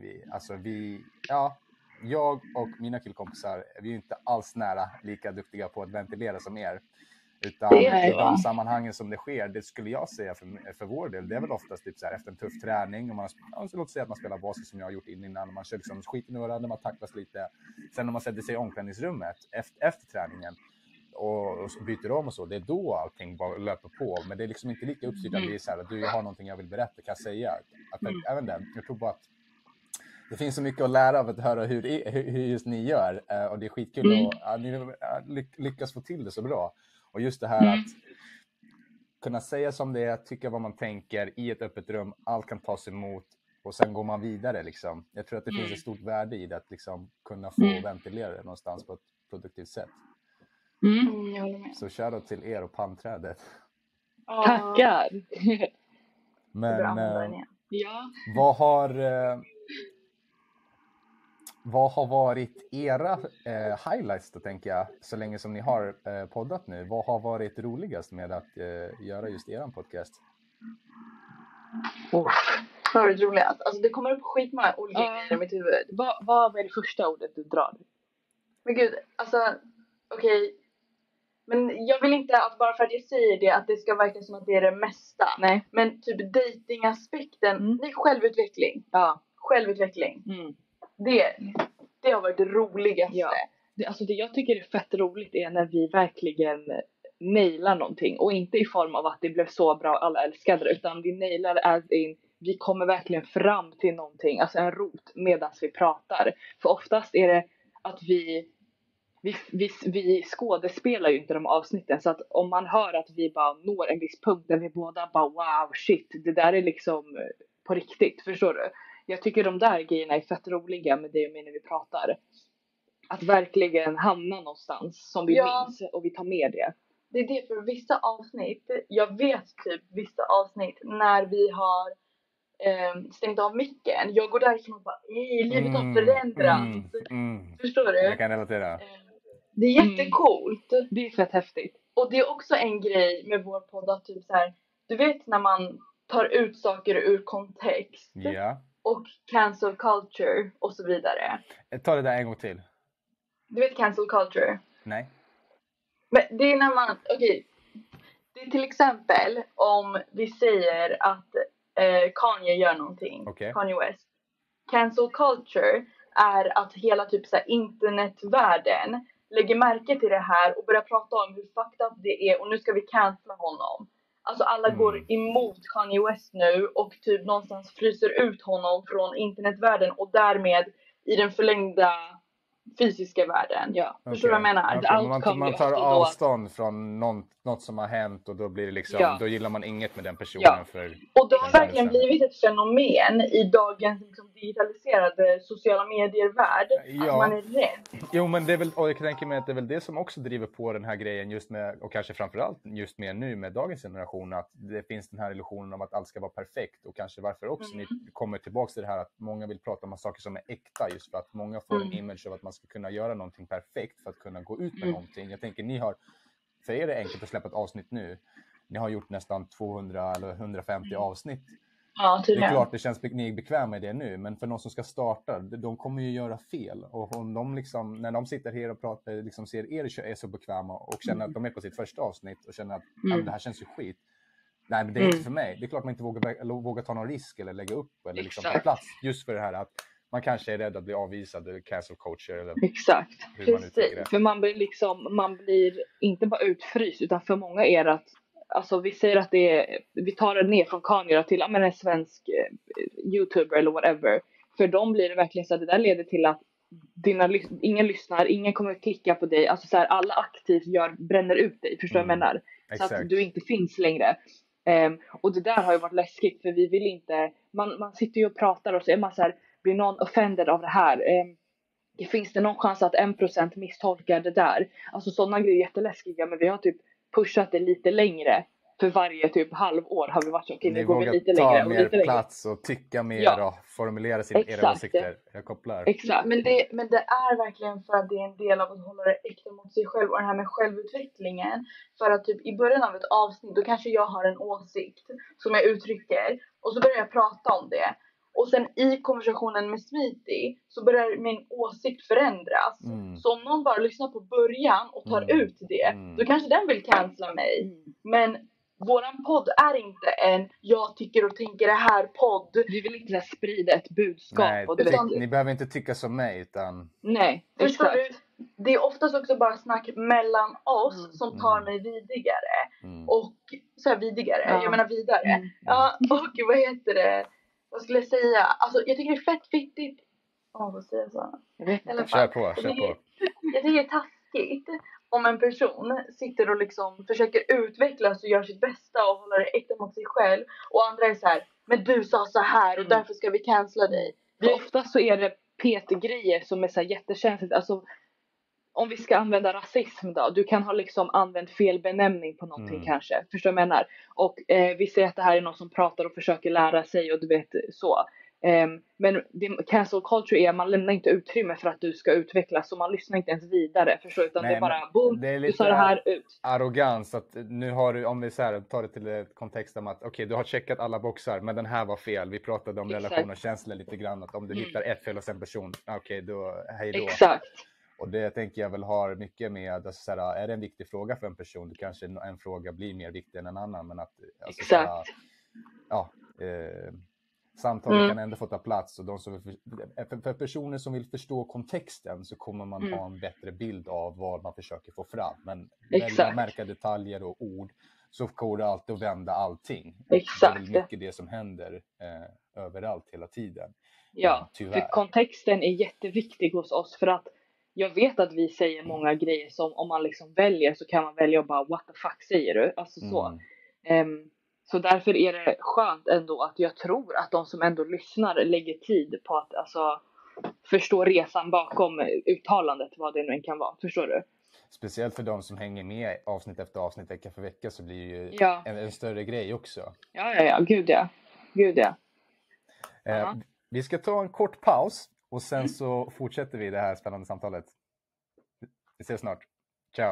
jag och mina killkompisar, vi är ju inte alls nära lika duktiga på att ventilera som er, utan i de sammanhangen som det sker, det skulle jag säga för vår del, det är väl oftast typ så här, efter en tuff träning, och låt säga att man spelar basket som jag har gjort innan, man kör liksom skiten ur varandra, man tacklas lite, sen när man sätter sig i omklädningsrummet efter träningen och så byter om och så, det är då allting bara löper på, men det är liksom inte lika uppstyrt att det är så här, att jag har någonting jag vill berätta, kan jag säga att även det, jag tror bara att det finns så mycket att lära av att höra hur just ni gör, och det är skitkul att ni lyckas få till det så bra. Och just det här att kunna säga som det är, tycka vad man tänker i ett öppet rum, allt kan tas emot och sen går man vidare liksom. Jag tror att det finns ett stort värde i det, att liksom kunna få ventilera det någonstans på ett produktivt sätt. Jag håller med. Så shoutout till er och pannträdet. Tackar! Men ja. Vad har varit era highlights då, tänker jag, så länge som ni har poddat nu? Vad har varit roligast med att göra just eran podcast? Vad har varit roligast? Alltså det kommer upp skitmånga olika grejer i mitt huvud. Vad är det första ordet du drar? Men gud, alltså okej. Men jag vill inte att bara för att jag säger det att det ska verka som att det är det mesta. Nej. Men typ datingaspekten, det är självutveckling. Ja. Självutveckling. Det har varit det roligaste. Ja. Det jag tycker är fett roligt är när vi verkligen nailar någonting. Och inte i form av att det blev så bra och alla älskade det. Utan vi nailar vi kommer verkligen fram till någonting. Alltså en rot medan vi pratar. För oftast är det att vi skådespelar ju inte de avsnitten. Så att om man hör att vi bara når en viss punkt där vi båda bara wow shit. Det där är liksom på riktigt, förstår du? Jag tycker de där grejerna är fett roliga med det och med när vi pratar. Att verkligen hamna någonstans som vi minns och vi tar med det. Det är det för vissa avsnitt. Jag vet typ vissa avsnitt när vi har stängt av micken. Jag går därifrån och bara livet har förändrats. Förstår du? Jag kan relatera. Det är jättecoolt. Det är fett häftigt. Och det är också en grej med vår podd att typ så här, du vet när man tar ut saker ur kontext. Ja. Och cancel culture och så vidare. Ta det där en gång till. Du vet cancel culture? Nej. Men det är när man, okej. Det är till exempel om vi säger att Kanye gör någonting. Okay. Kanye West. Cancel culture är att hela typ så här internetvärlden lägger märke till det här och börjar prata om hur fucked up det är och nu ska vi cancella honom. Alltså alla går emot Kanye West nu och typ någonstans fryser ut honom från internetvärlden och därmed i den förlängda fysiska världen. Ja. Förstår du vad jag menar? Okay. Man tar avstånd från något som har hänt och då blir det liksom, då gillar man inget med den personen. För och det har verkligen blivit ett fenomen i dagens liksom, digitaliserade sociala medier-värld. Att man är rädd. Jo, men det är väl, och jag tänker mig att det är väl det som också driver på den här grejen just med, och kanske framförallt just med nu med dagens generation, att det finns den här illusionen om att allt ska vara perfekt och kanske varför också ni kommer tillbaka till det här att många vill prata om saker som är äkta just för att många får en image av att man ska kunna göra någonting perfekt för att kunna gå ut med någonting. Jag tänker ni har, för er är det enkelt att släppa ett avsnitt nu. Ni har gjort nästan 200 eller 150 avsnitt. Ja, det är klart det känns ni är bekväma med det nu, men för någon som ska starta, de kommer ju göra fel. Och om de liksom, när de sitter här och pratar, liksom ser er är så bekväma och känner att de är på sitt första avsnitt och känner att det här känns ju skit. Nej, men det är inte för mig. Det är klart man inte vågar ta någon risk eller lägga upp eller liksom ta plats just för det här att man kanske är rädd att bli avvisad eller cancel culture eller hur man uttrycker det. För man blir inte bara utfryst utan för många är det att alltså vi säger att vi tar det ner från Kanye till en svensk YouTuber eller whatever. För dem blir det verkligen så att det där leder till att ingen lyssnar, ingen kommer att klicka på dig. Alltså så här, alla aktivt bränner ut dig, förstår jag menar? Så att du inte finns längre. Och det där har ju varit läskigt för vi vill inte, man sitter ju och pratar och så är man så här, blir någon offended av det här? Finns det någon chans att 1% misstolkar det där? Alltså sådana grejer är jätteläskiga, men vi har typ pushat det lite längre. För varje typ halvår har vi varit så, okej, nu går vi lite längre och lite längre. Ni vågar ta mer plats och tycka mer och formulera era åsikter. Jag kopplar. Exakt. Men det är verkligen för att det är en del av att hålla det äkta mot sig själv. Och det här med självutvecklingen. För att typ i början av ett avsnitt, då kanske jag har en åsikt som jag uttrycker. Och så börjar jag prata om det. Och sen i konversationen med Sweetie så börjar min åsikt förändras. Så om någon bara lyssnar på början och tar ut det, då kanske den vill cancella mig. Men våran podd är inte en jag tycker och tänker det här podd. Vi vill inte sprida ett budskap. Nej, ni behöver inte tycka som mig utan... Nej, förstår du? Det är oftast också bara snack mellan oss som tar mig vidare. Och så här vidigare, jag menar vidare. Ja, och vad heter det? Vad skulle jag säga? Alltså jag tycker det är fett fittigt. Vad säger jag så? Kör på. Jag tycker det är taskigt om en person sitter och liksom försöker utvecklas och gör sitt bästa och håller det äkta mot sig själv. Och andra är så här, men du sa så här och därför ska vi cancella dig. Ofta så är det PT-grejer som är så här jättekänsligt. Alltså om vi ska använda rasism då, du kan ha liksom använt fel benämning på någonting kanske, förstår du vad jag menar? Och vi säger att det här är någon som pratar och försöker lära sig och du vet så. Men cancel culture är, man lämnar inte utrymme för att du ska utvecklas, så man lyssnar inte ens vidare, förstår du? Utan det är bara boom, det är du sa det här ut. Arrogans, att nu har du, om vi så här, tar det till ett kontext om att okej, du har checkat alla boxar, men den här var fel. Vi pratade om relation och känslor lite grann, att om du hittar ett fel hos en person, okej, då, hej då. Exakt. Och det tänker jag väl har mycket med, alltså, så här, är det en viktig fråga för en person, då kanske en fråga blir mer viktig än en annan, men att alltså, exakt. Samtalet kan ändå få ta plats, och de som för personer som vill förstå kontexten så kommer man ha en bättre bild av vad man försöker få fram. Men när man märker detaljer och ord så går det alltid att vända allting. Exakt. Det är väl mycket det som händer överallt hela tiden. Ja, för kontexten är jätteviktig hos oss, för att jag vet att vi säger många grejer som om man liksom väljer så kan man välja och bara what the fuck säger du? Alltså så. Så därför är det skönt ändå att jag tror att de som ändå lyssnar lägger tid på att alltså förstå resan bakom uttalandet, vad det nu kan vara. Förstår du? Speciellt för de som hänger med avsnitt efter avsnitt, vecka för vecka, så blir det ju en större grej också. Ja, gud ja. Vi ska ta en kort paus och sen så fortsätter vi det här spännande samtalet. Vi ses snart. Ciao!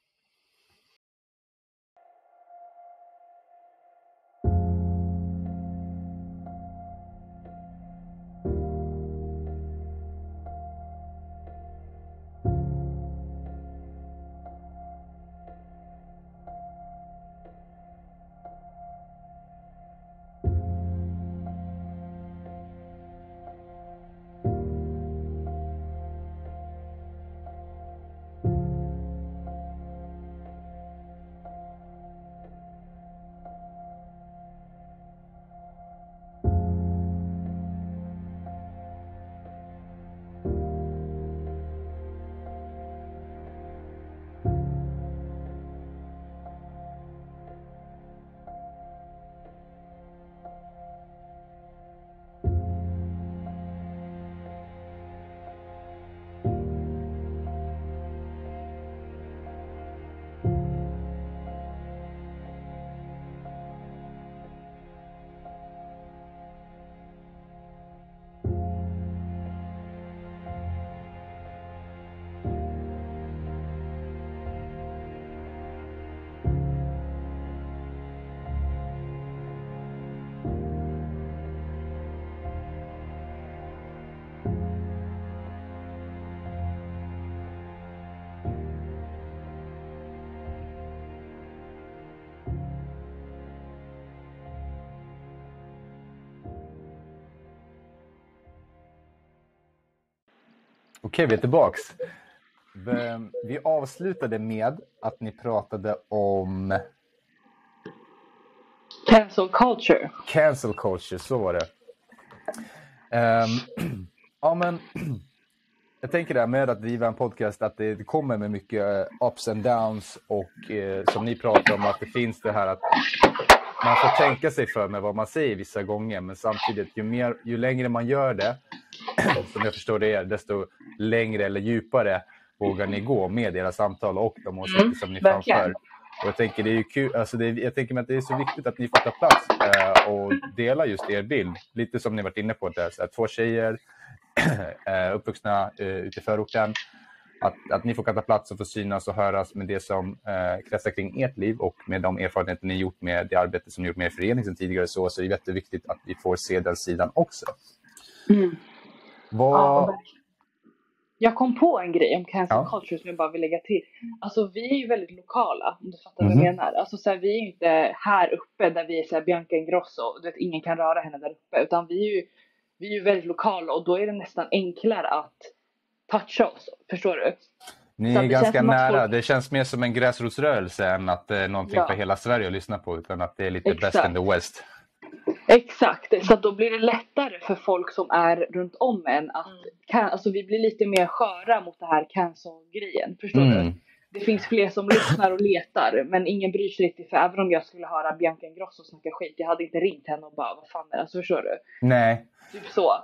Okej, vi är tillbaks. Vi avslutade med att ni pratade om cancel culture. Cancel culture, så var det. Ja, men jag tänker där med att driva en podcast att det kommer med mycket ups and downs, och som ni pratar om, att det finns det här att man får tänka sig för med vad man säger vissa gånger, men samtidigt ju längre man gör det, som jag förstår det är, desto längre eller djupare vågar ni gå med era samtal och de åsikter som ni framför. Och jag tänker det är ju kul, alltså jag tänker att det är så viktigt att ni får ta plats och dela just er bild. Lite som ni varit inne på, där, så att 2 tjejer uppvuxna ute i förorten, att ni får ta plats och få synas och höras med det som kretsar kring ert liv, och med de erfarenheter ni gjort med det arbete som ni gjort med er förening sedan tidigare, så är det jätteviktigt att vi får se den sidan också. Jag kom på en grej om cancel culture som jag bara vill lägga till. Alltså vi är ju väldigt lokala, om du fattar vad jag menar. Alltså så här, vi är ju inte här uppe där vi är så här Bianca Ingrosso, du vet, ingen kan röra henne där uppe, utan vi är ju väldigt lokala, och då är det nästan enklare att toucha oss, förstår du? Ni är ganska nära, det känns mer som en gräsrotsrörelse än att det är någonting för hela Sverige att lyssna på, utan att det är lite best in the West. Exakt, så att då blir det lättare för folk som är runt om en att alltså vi blir lite mer sköra mot det här cancel-grejen, förstår du? Det finns fler som lyssnar och letar, men ingen bryr sig riktigt, för även om jag skulle höra Bianca Ingrosso snacka skit, jag hade inte ringt henne och bara, vad fan är det? Alltså, förstår du? Nej. Typ så.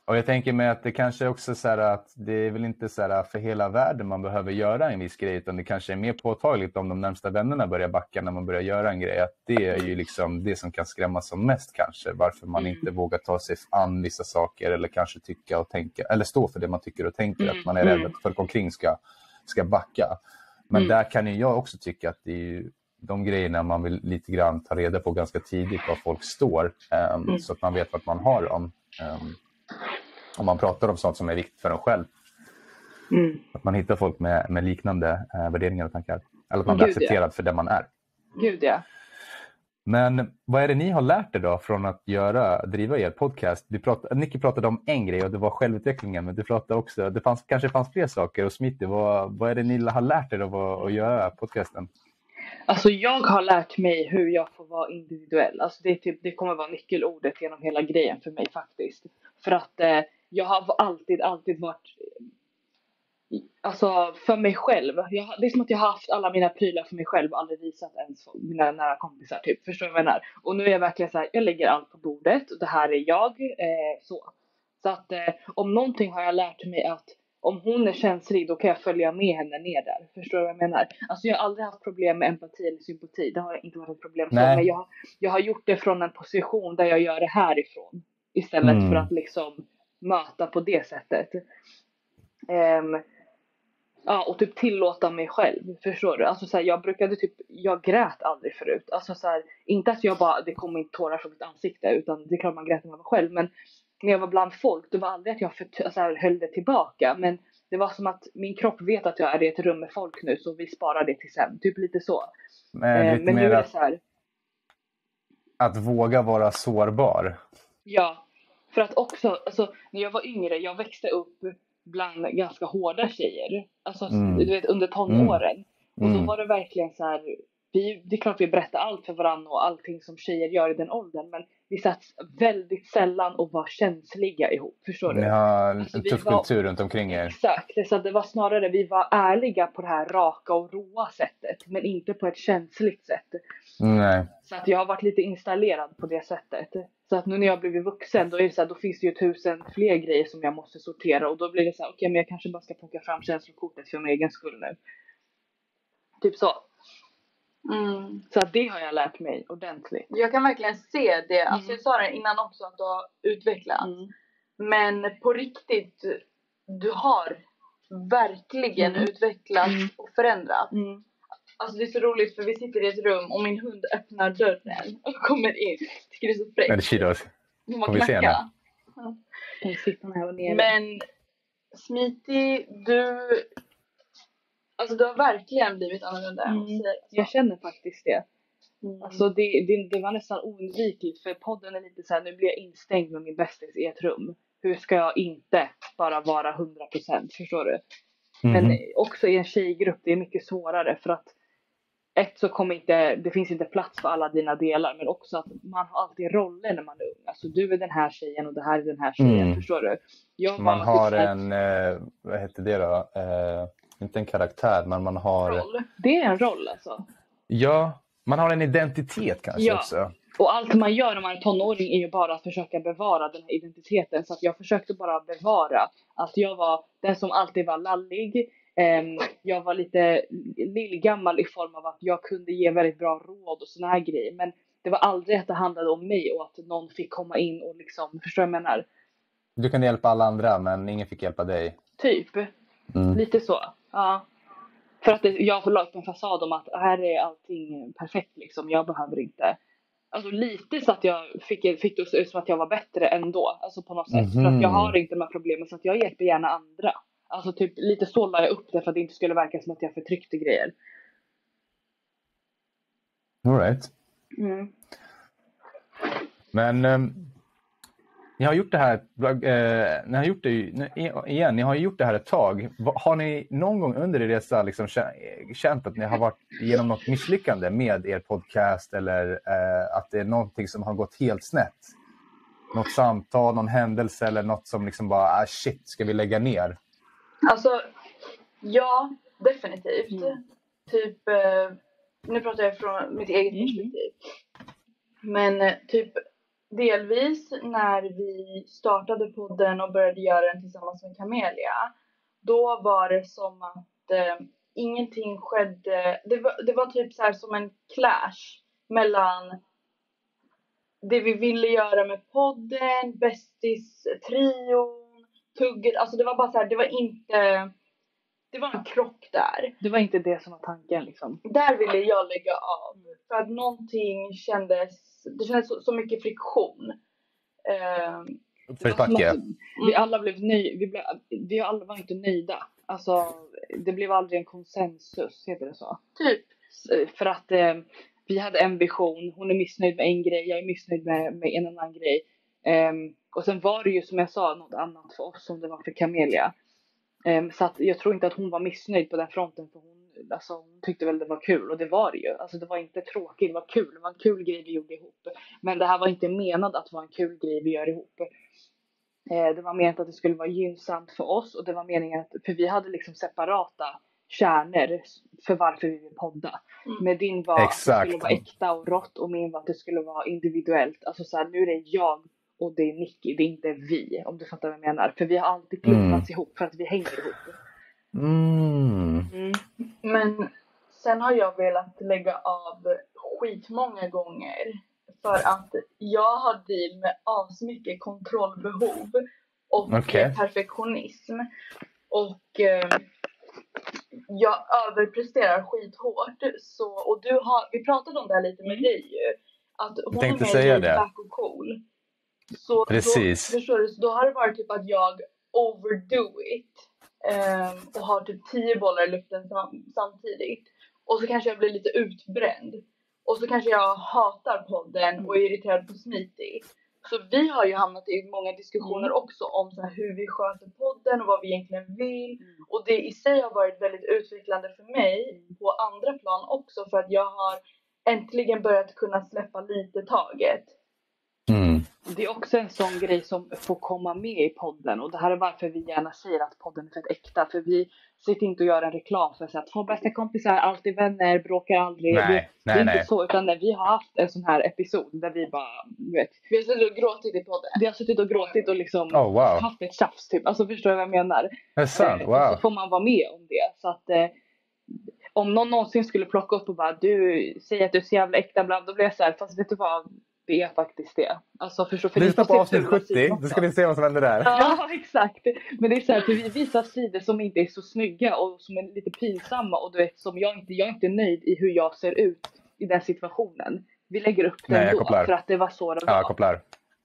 Och jag tänker mig att det kanske också så här att det är väl inte så här för hela världen man behöver göra en viss grej, utan det kanske är mer påtagligt om de närmsta vännerna börjar backa när man börjar göra en grej. Att det är ju liksom det som kan skrämma som mest kanske. Varför man inte vågar ta sig an vissa saker eller kanske tycka och tänka, eller stå för det man tycker och tänker. Att man är rädd att folk omkring ska backa. Men där kan ju jag också tycka att det är ju de grejerna man vill lite grann ta reda på ganska tidigt var folk står. Så att man vet vad man har om man pratar om sånt som är viktigt för en själv. Att man hittar folk med liknande värderingar och tankar. Eller att man blir accepterad för det man är. Gud ja. Men vad är det ni har lärt er då från att driva er podcast? Nicky pratade om en grej och det var självutvecklingen. Men du pratade också, kanske fanns fler saker. Och Smitty, vad är det ni har lärt er av att göra podcasten? Alltså jag har lärt mig hur jag får vara individuell. Alltså det kommer vara nyckelordet genom hela grejen för mig faktiskt. För att jag har alltid varit, alltså för mig själv. Det är som att jag har haft alla mina prylar för mig själv och aldrig visat ens för mina nära kompisar typ. Förstår du vad jag menar? Och nu är jag verkligen så här, jag lägger allt på bordet och det här är jag. Så att om någonting har jag lärt mig att om hon är känslig, då kan jag följa med henne ner där. Förstår du vad jag menar? Alltså jag har aldrig haft problem med empati eller sympati. Det har inte varit ett problem. Men jag har gjort det från en position där jag gör det härifrån. Istället för att liksom möta på det sättet. Och typ tillåta mig själv. Förstår du? Alltså så här, jag grät aldrig förut. Alltså så här, inte att det kom inte tårar från mitt ansikte. Utan det är klart man grät när man var själv. Men när jag var bland folk, det var aldrig att jag höll det tillbaka. Men det var som att min kropp vet att jag är i ett rum med folk nu. Så vi sparar det till sen. Typ lite så. Men nu är det så här. Att våga vara sårbar. Ja. För att också, alltså, när jag var yngre, jag växte upp bland ganska hårda tjejer. Alltså du vet, under tonåren. Och då var det verkligen så här. Det är klart vi berättar allt för varandra och allting som tjejer gör i den åldern. Men vi satt väldigt sällan och var känsliga ihop. Förstår du? Ni har en tuff kultur runt omkring er. Exakt. Så det var snarare, vi var ärliga på det här raka och råa sättet. Men inte på ett känsligt sätt. Nej. Så att jag har varit lite installerad på det sättet. Så att nu när jag har blivit vuxen, då är det så här, då finns det ju 1000 fler grejer som jag måste sortera. Och då blir det så här, okej, men jag kanske bara ska plocka fram känslokortet för min egen skull nu. Typ så. Så att det har jag lärt mig ordentligt. Jag kan verkligen se det. Alltså jag sa det innan också att du har utvecklats. Men på riktigt, du har verkligen utvecklats och förändrats. Alltså det är så roligt för vi sitter i ett rum och min hund öppnar dörren och kommer in. Tycker det är så fräckt. Är det Chidos? Får vi se henne? Men Smitty, alltså du har verkligen blivit annorlunda. Jag känner faktiskt det. Alltså det var nästan oundvikligt. För podden är lite så här, nu blir jag instängd med min bästis i ett rum. Hur ska jag inte bara vara 100%? Förstår du? Men också i en tjejgrupp, det är mycket svårare. För att så kommer det finns inte plats för alla dina delar. Men också att man har alltid roller när man är ung. Alltså du är den här tjejen och det här är den här tjejen. Förstår du? Man har en, vad heter det då? Inte en karaktär, men man har... Roll. Det är en roll alltså. Ja, man har en identitet kanske också. Och allt man gör när man är tonåring är ju bara att försöka bevara den här identiteten. Så att jag försökte bara bevara att jag var den som alltid var lallig. Jag var lite lillgammal i form av att jag kunde ge väldigt bra råd och såna här grejer. Men det var aldrig att det handlade om mig och att någon fick komma in och liksom, förstår jag menar? Du kunde hjälpa alla andra men ingen fick hjälpa dig. Typ. Lite så. Ja. För att jag har lagt en fasad om att här är allting perfekt liksom. Jag behöver inte. Alltså lite så att jag fick det ut som att jag var bättre ändå. Alltså på något sätt. För att jag har inte de här problemen så att jag hjälper gärna andra. Alltså typ lite så la jag upp det för att det inte skulle verka som att jag förtryckte grejer. All right. Men ni har gjort det här ni har gjort det här ett tag. Har ni någon gång under er resa liksom känt att ni har varit igenom något misslyckande med er podcast eller att det är någonting som har gått helt snett? Något samtal, någon händelse eller något som liksom bara shit, ska vi lägga ner? Alltså, ja, definitivt. Typ, nu pratar jag från mitt eget perspektiv. Men typ delvis när vi startade podden och började göra den tillsammans med Camelia. Då var det som att ingenting skedde. Det var typ så här som en clash mellan det vi ville göra med podden, bästis-trion, tugget. Alltså det var bara så här, det var en krock där. Det var inte det som var tanken liksom. Där ville jag lägga av. För att någonting kändes så mycket friktion. Vi alla blev nöjda. Vi alla var inte nöjda. Alltså det blev aldrig en konsensus, heter det så? Typ. För att vi hade en vision. Hon är missnöjd med en grej. Jag är missnöjd med en annan grej. Och sen var det ju som jag sa något annat för oss som det var för Camelia. Så att jag tror inte att hon var missnöjd på den fronten. För hon tyckte väl det var kul. Och det var det ju. Alltså det var inte tråkigt, det var kul. Det var en kul grej vi gjorde ihop. Men det här var inte menat att vara en kul grej vi gör ihop. Det var menat att det skulle vara gynnsamt för oss. Och det var meningen att, för vi hade liksom separata kärnor för varför vi vill podda. Men din var att det skulle vara äkta och rått. Och min var att det skulle vara individuellt. Alltså så här, nu är det jag och det är Nicky, det är inte vi, om du fattar vad jag menar. För vi har alltid klumpats ihop för att vi hänger ihop. Men sen har jag velat lägga av skitmånga gånger. För att jag har deal med asmycket kontrollbehov och perfektionism. Och jag överpresterar skithårt. Och vi pratade om det här lite med dig ju. Att hon är mer back och cool. Så precis. Då har det varit typ att jag overdo it. Och har typ 10 bollar i luften samtidigt. Och så kanske jag blir lite utbränd. Och så kanske jag hatar podden och är irriterad på Smitty. Så vi har ju hamnat i många diskussioner också om så här hur vi sköter podden och vad vi egentligen vill. Och det i sig har varit väldigt utvecklande för mig på andra plan också. För att jag har äntligen börjat kunna släppa lite taget. Det är också en sån grej som får komma med i podden. Och det här är varför vi gärna säger att podden är fett äkta. För vi sitter inte och gör en reklam för att 2 bästa kompisar, alltid vänner, bråkar aldrig. Det är inte så, utan när vi har haft en sån här episod där vi bara, vet. Vi har suttit och gråtit i podden. Vi har suttit och gråtit och liksom haft ett tjafs typ. Alltså förstår jag vad jag menar? Det är sant, wow. Så får man vara med om det. Så att om någon någonsin skulle plocka upp och bara, du säger att du är så jävla äkta, bla, då blir jag så här, fast vet du vad? Det är faktiskt det. Alltså förstå, för lyssna på avsnitt 70, då ska vi se vad som händer där. Ja, exakt. Men det är så här, för vi visar sidor som inte är så snygga och som är lite pinsamma. Och du vet, som jag är inte nöjd i hur jag ser ut i den situationen. Vi lägger upp den då, för att det var så det var. Ja, jag kopplar.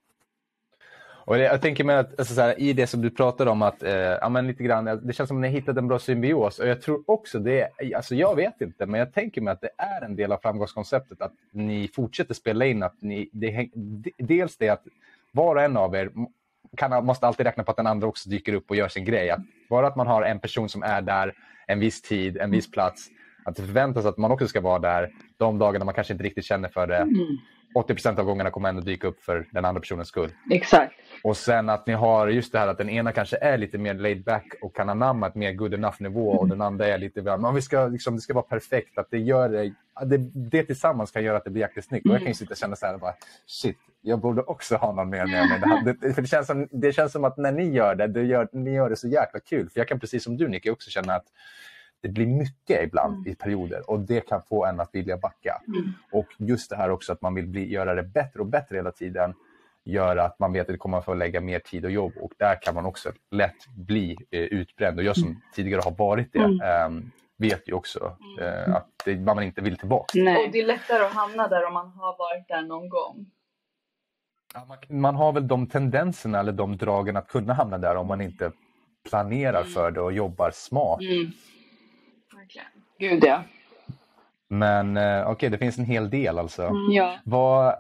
Och jag tänker mig att alltså, så här, i det som du pratar om att men lite grann, det känns som att ni har hittat en bra symbios. Och jag tror också det, alltså jag vet inte, men jag tänker mig att det är en del av framgångskonceptet att ni fortsätter spela in, att dels det att var och en av er måste alltid räkna på att den andra också dyker upp och gör sin grej. Att bara att man har en person som är där en viss tid, en viss plats, att det förväntas att man också ska vara där de dagarna man kanske inte riktigt känner för det. 80% av gångerna kommer ändå dyka upp för den andra personens skull. Exakt. Och sen att ni har just det här att den ena kanske är lite mer laid back och kan anamma ett mer good enough nivå och den andra är lite men vi ska liksom, det ska vara perfekt, att det tillsammans kan göra att det blir jäkligt snyggt. Och jag kan ju sitta och känna så här bara, shit, jag borde också ha någon med mig. För det känns som att när ni gör det, ni gör det så jäkla kul. För jag kan precis som du, Nicky, också känna att det blir mycket ibland i perioder och det kan få en att vilja backa. Och just det här också att man vill göra det bättre och bättre hela tiden gör att man vet att det kommer att få lägga mer tid och jobb, och där kan man också lätt bli utbränd. Och jag som tidigare har varit det vet ju också att man inte vill tillbaka. Och det är lättare att hamna där om man har varit där någon gång. Ja, man har väl de tendenserna eller de dragen att kunna hamna där om man inte planerar för det och jobbar smart. Verkligen. Gud, ja. Men okej, det finns en hel del alltså. Ja.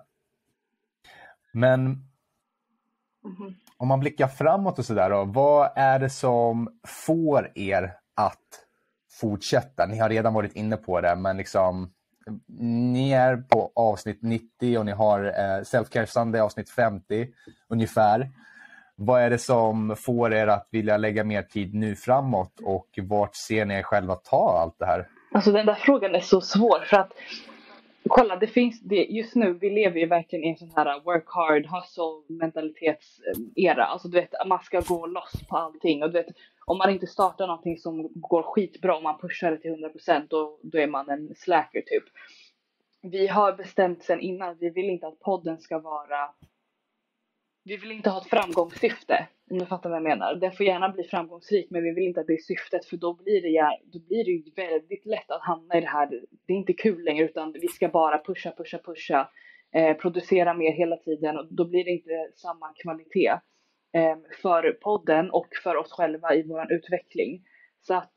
Men om man blickar framåt och sådär då, vad är det som får er att fortsätta? Ni har redan varit inne på det, men liksom ni är på avsnitt 90 och ni har Self-Care Sunday avsnitt 50 ungefär. Vad är det som får er att vilja lägga mer tid nu framåt, och vart ser ni er själva ta allt det här? Alltså den där frågan är så svår, för att kolla, det finns just nu, vi lever ju verkligen i en sån här work hard, hustle mentalitetsera. Alltså du vet, man ska gå loss på allting. Och du vet, om man inte startar någonting som går skitbra och man pushar det till 100%, då är man en slacker typ. Vi har bestämt sen innan, vi vill inte att podden ska vara, vi vill inte ha ett framgångssyfte, om du fattar vad jag menar. Den får gärna bli framgångsrik, men vi vill inte att det är syftet, för då blir det ju väldigt lätt att hamna i det här. Det är inte kul längre, utan vi ska bara pusha, producera mer hela tiden, och då blir det inte samma kvalitet för podden och för oss själva i vår utveckling. Så att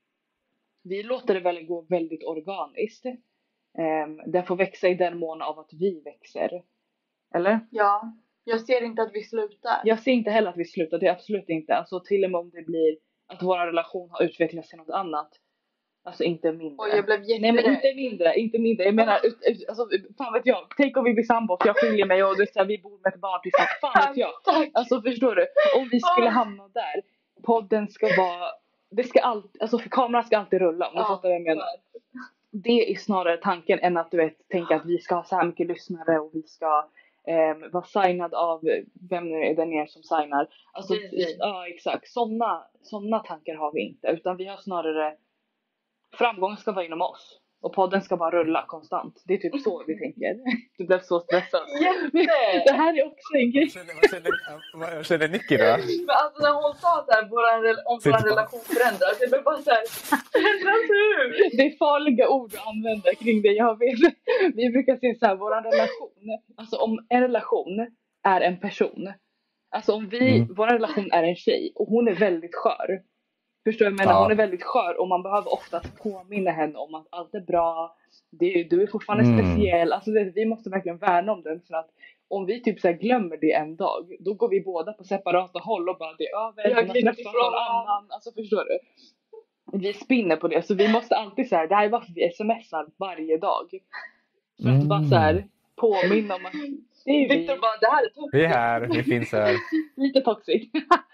vi låter det väl gå väldigt organiskt. Den får växa i den mån av att vi växer. Eller? Ja. Jag ser inte att vi slutar. Jag ser inte heller att vi slutar. Det är absolut inte. Alltså till och med om det blir att vår relation har utvecklats till något annat. Alltså inte mindre. Och jag blev Nej, men inte mindre. Jag menar, alltså, fan vet jag. Tänk om vi blir sambos, jag skiljer mig och det, så här, vi bor med ett barn tillsammans. Fan vet jag. Alltså förstår du? Om vi skulle hamna där. Podden ska vara, det ska alltid, alltså för kameran ska alltid rulla. Om du fattar vad jag menar. Det är snarare tanken än att du vet, tänka att vi ska ha så här mycket lyssnare och vi ska vara signad av vem nu är den som signar. Alltså, ja, exakt. Såna tankar har vi inte. Utan vi har snarare, framgången ska vara inom oss. Och podden ska bara rulla konstant. Det är typ så vi tänker. Du blev så stressad. Det här är också en grej. Vad känner Nicky då? Men alltså när hon sa så här, om vår relation förändras, det blev bara så här, förändras hur? Det är farliga ord att använda kring det. Jag vet. Vi brukar säga så här, vår relation. Alltså om en relation är en person. Alltså om vår relation är en tjej och hon är väldigt skör. Förstår jag menar? Hon är väldigt skör och man behöver ofta påminna henne om att allt är bra. Du är fortfarande speciell. Alltså vi måste verkligen värna om den, för att om vi typ så här glömmer det en dag, då går vi båda på separata håll och bara det är över. Jag glider ifrån annan. Alltså förstår du? Vi spinner på det, så vi måste alltid så här, det här är varför vi smsar varje dag. För att bara så här påminna om att det är Victor bara, det här är toxic. Vi är här, vi finns här. Lite toxic.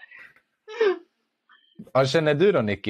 Vad känner du då, Nicky?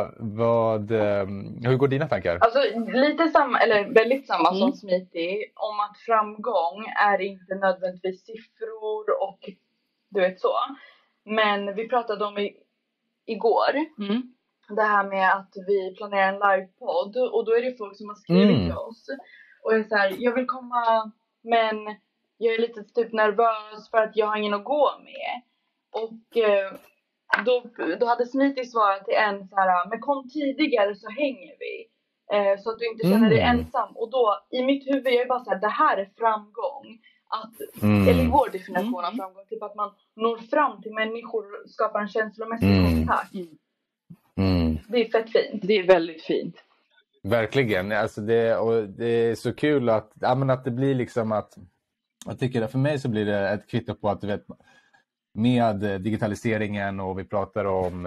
Hur går dina tankar? Alltså lite samma, eller väldigt samma som Smithy, om att framgång är inte nödvändigtvis siffror och du vet så. Men vi pratade om igår det här med att vi planerar en livepodd, och då är det folk som har skrivit till oss och är så här, jag vill komma men jag är lite typ nervös för att jag har ingen att gå med. Och då hade Smithy svarat till en så här, men kom tidigare så hänger vi. Så att du inte känner dig ensam. Och då, i mitt huvud, jag är bara så här, det här är framgång. Eller vår definition av framgång. Typ att man når fram till människor och skapar en känslomässig kontakt. Det är fett fint. Det är väldigt fint. Verkligen. Alltså det är så kul att det blir liksom att, jag tycker att för mig så blir det ett kvitto på att du vet, med digitaliseringen, och ni pratar om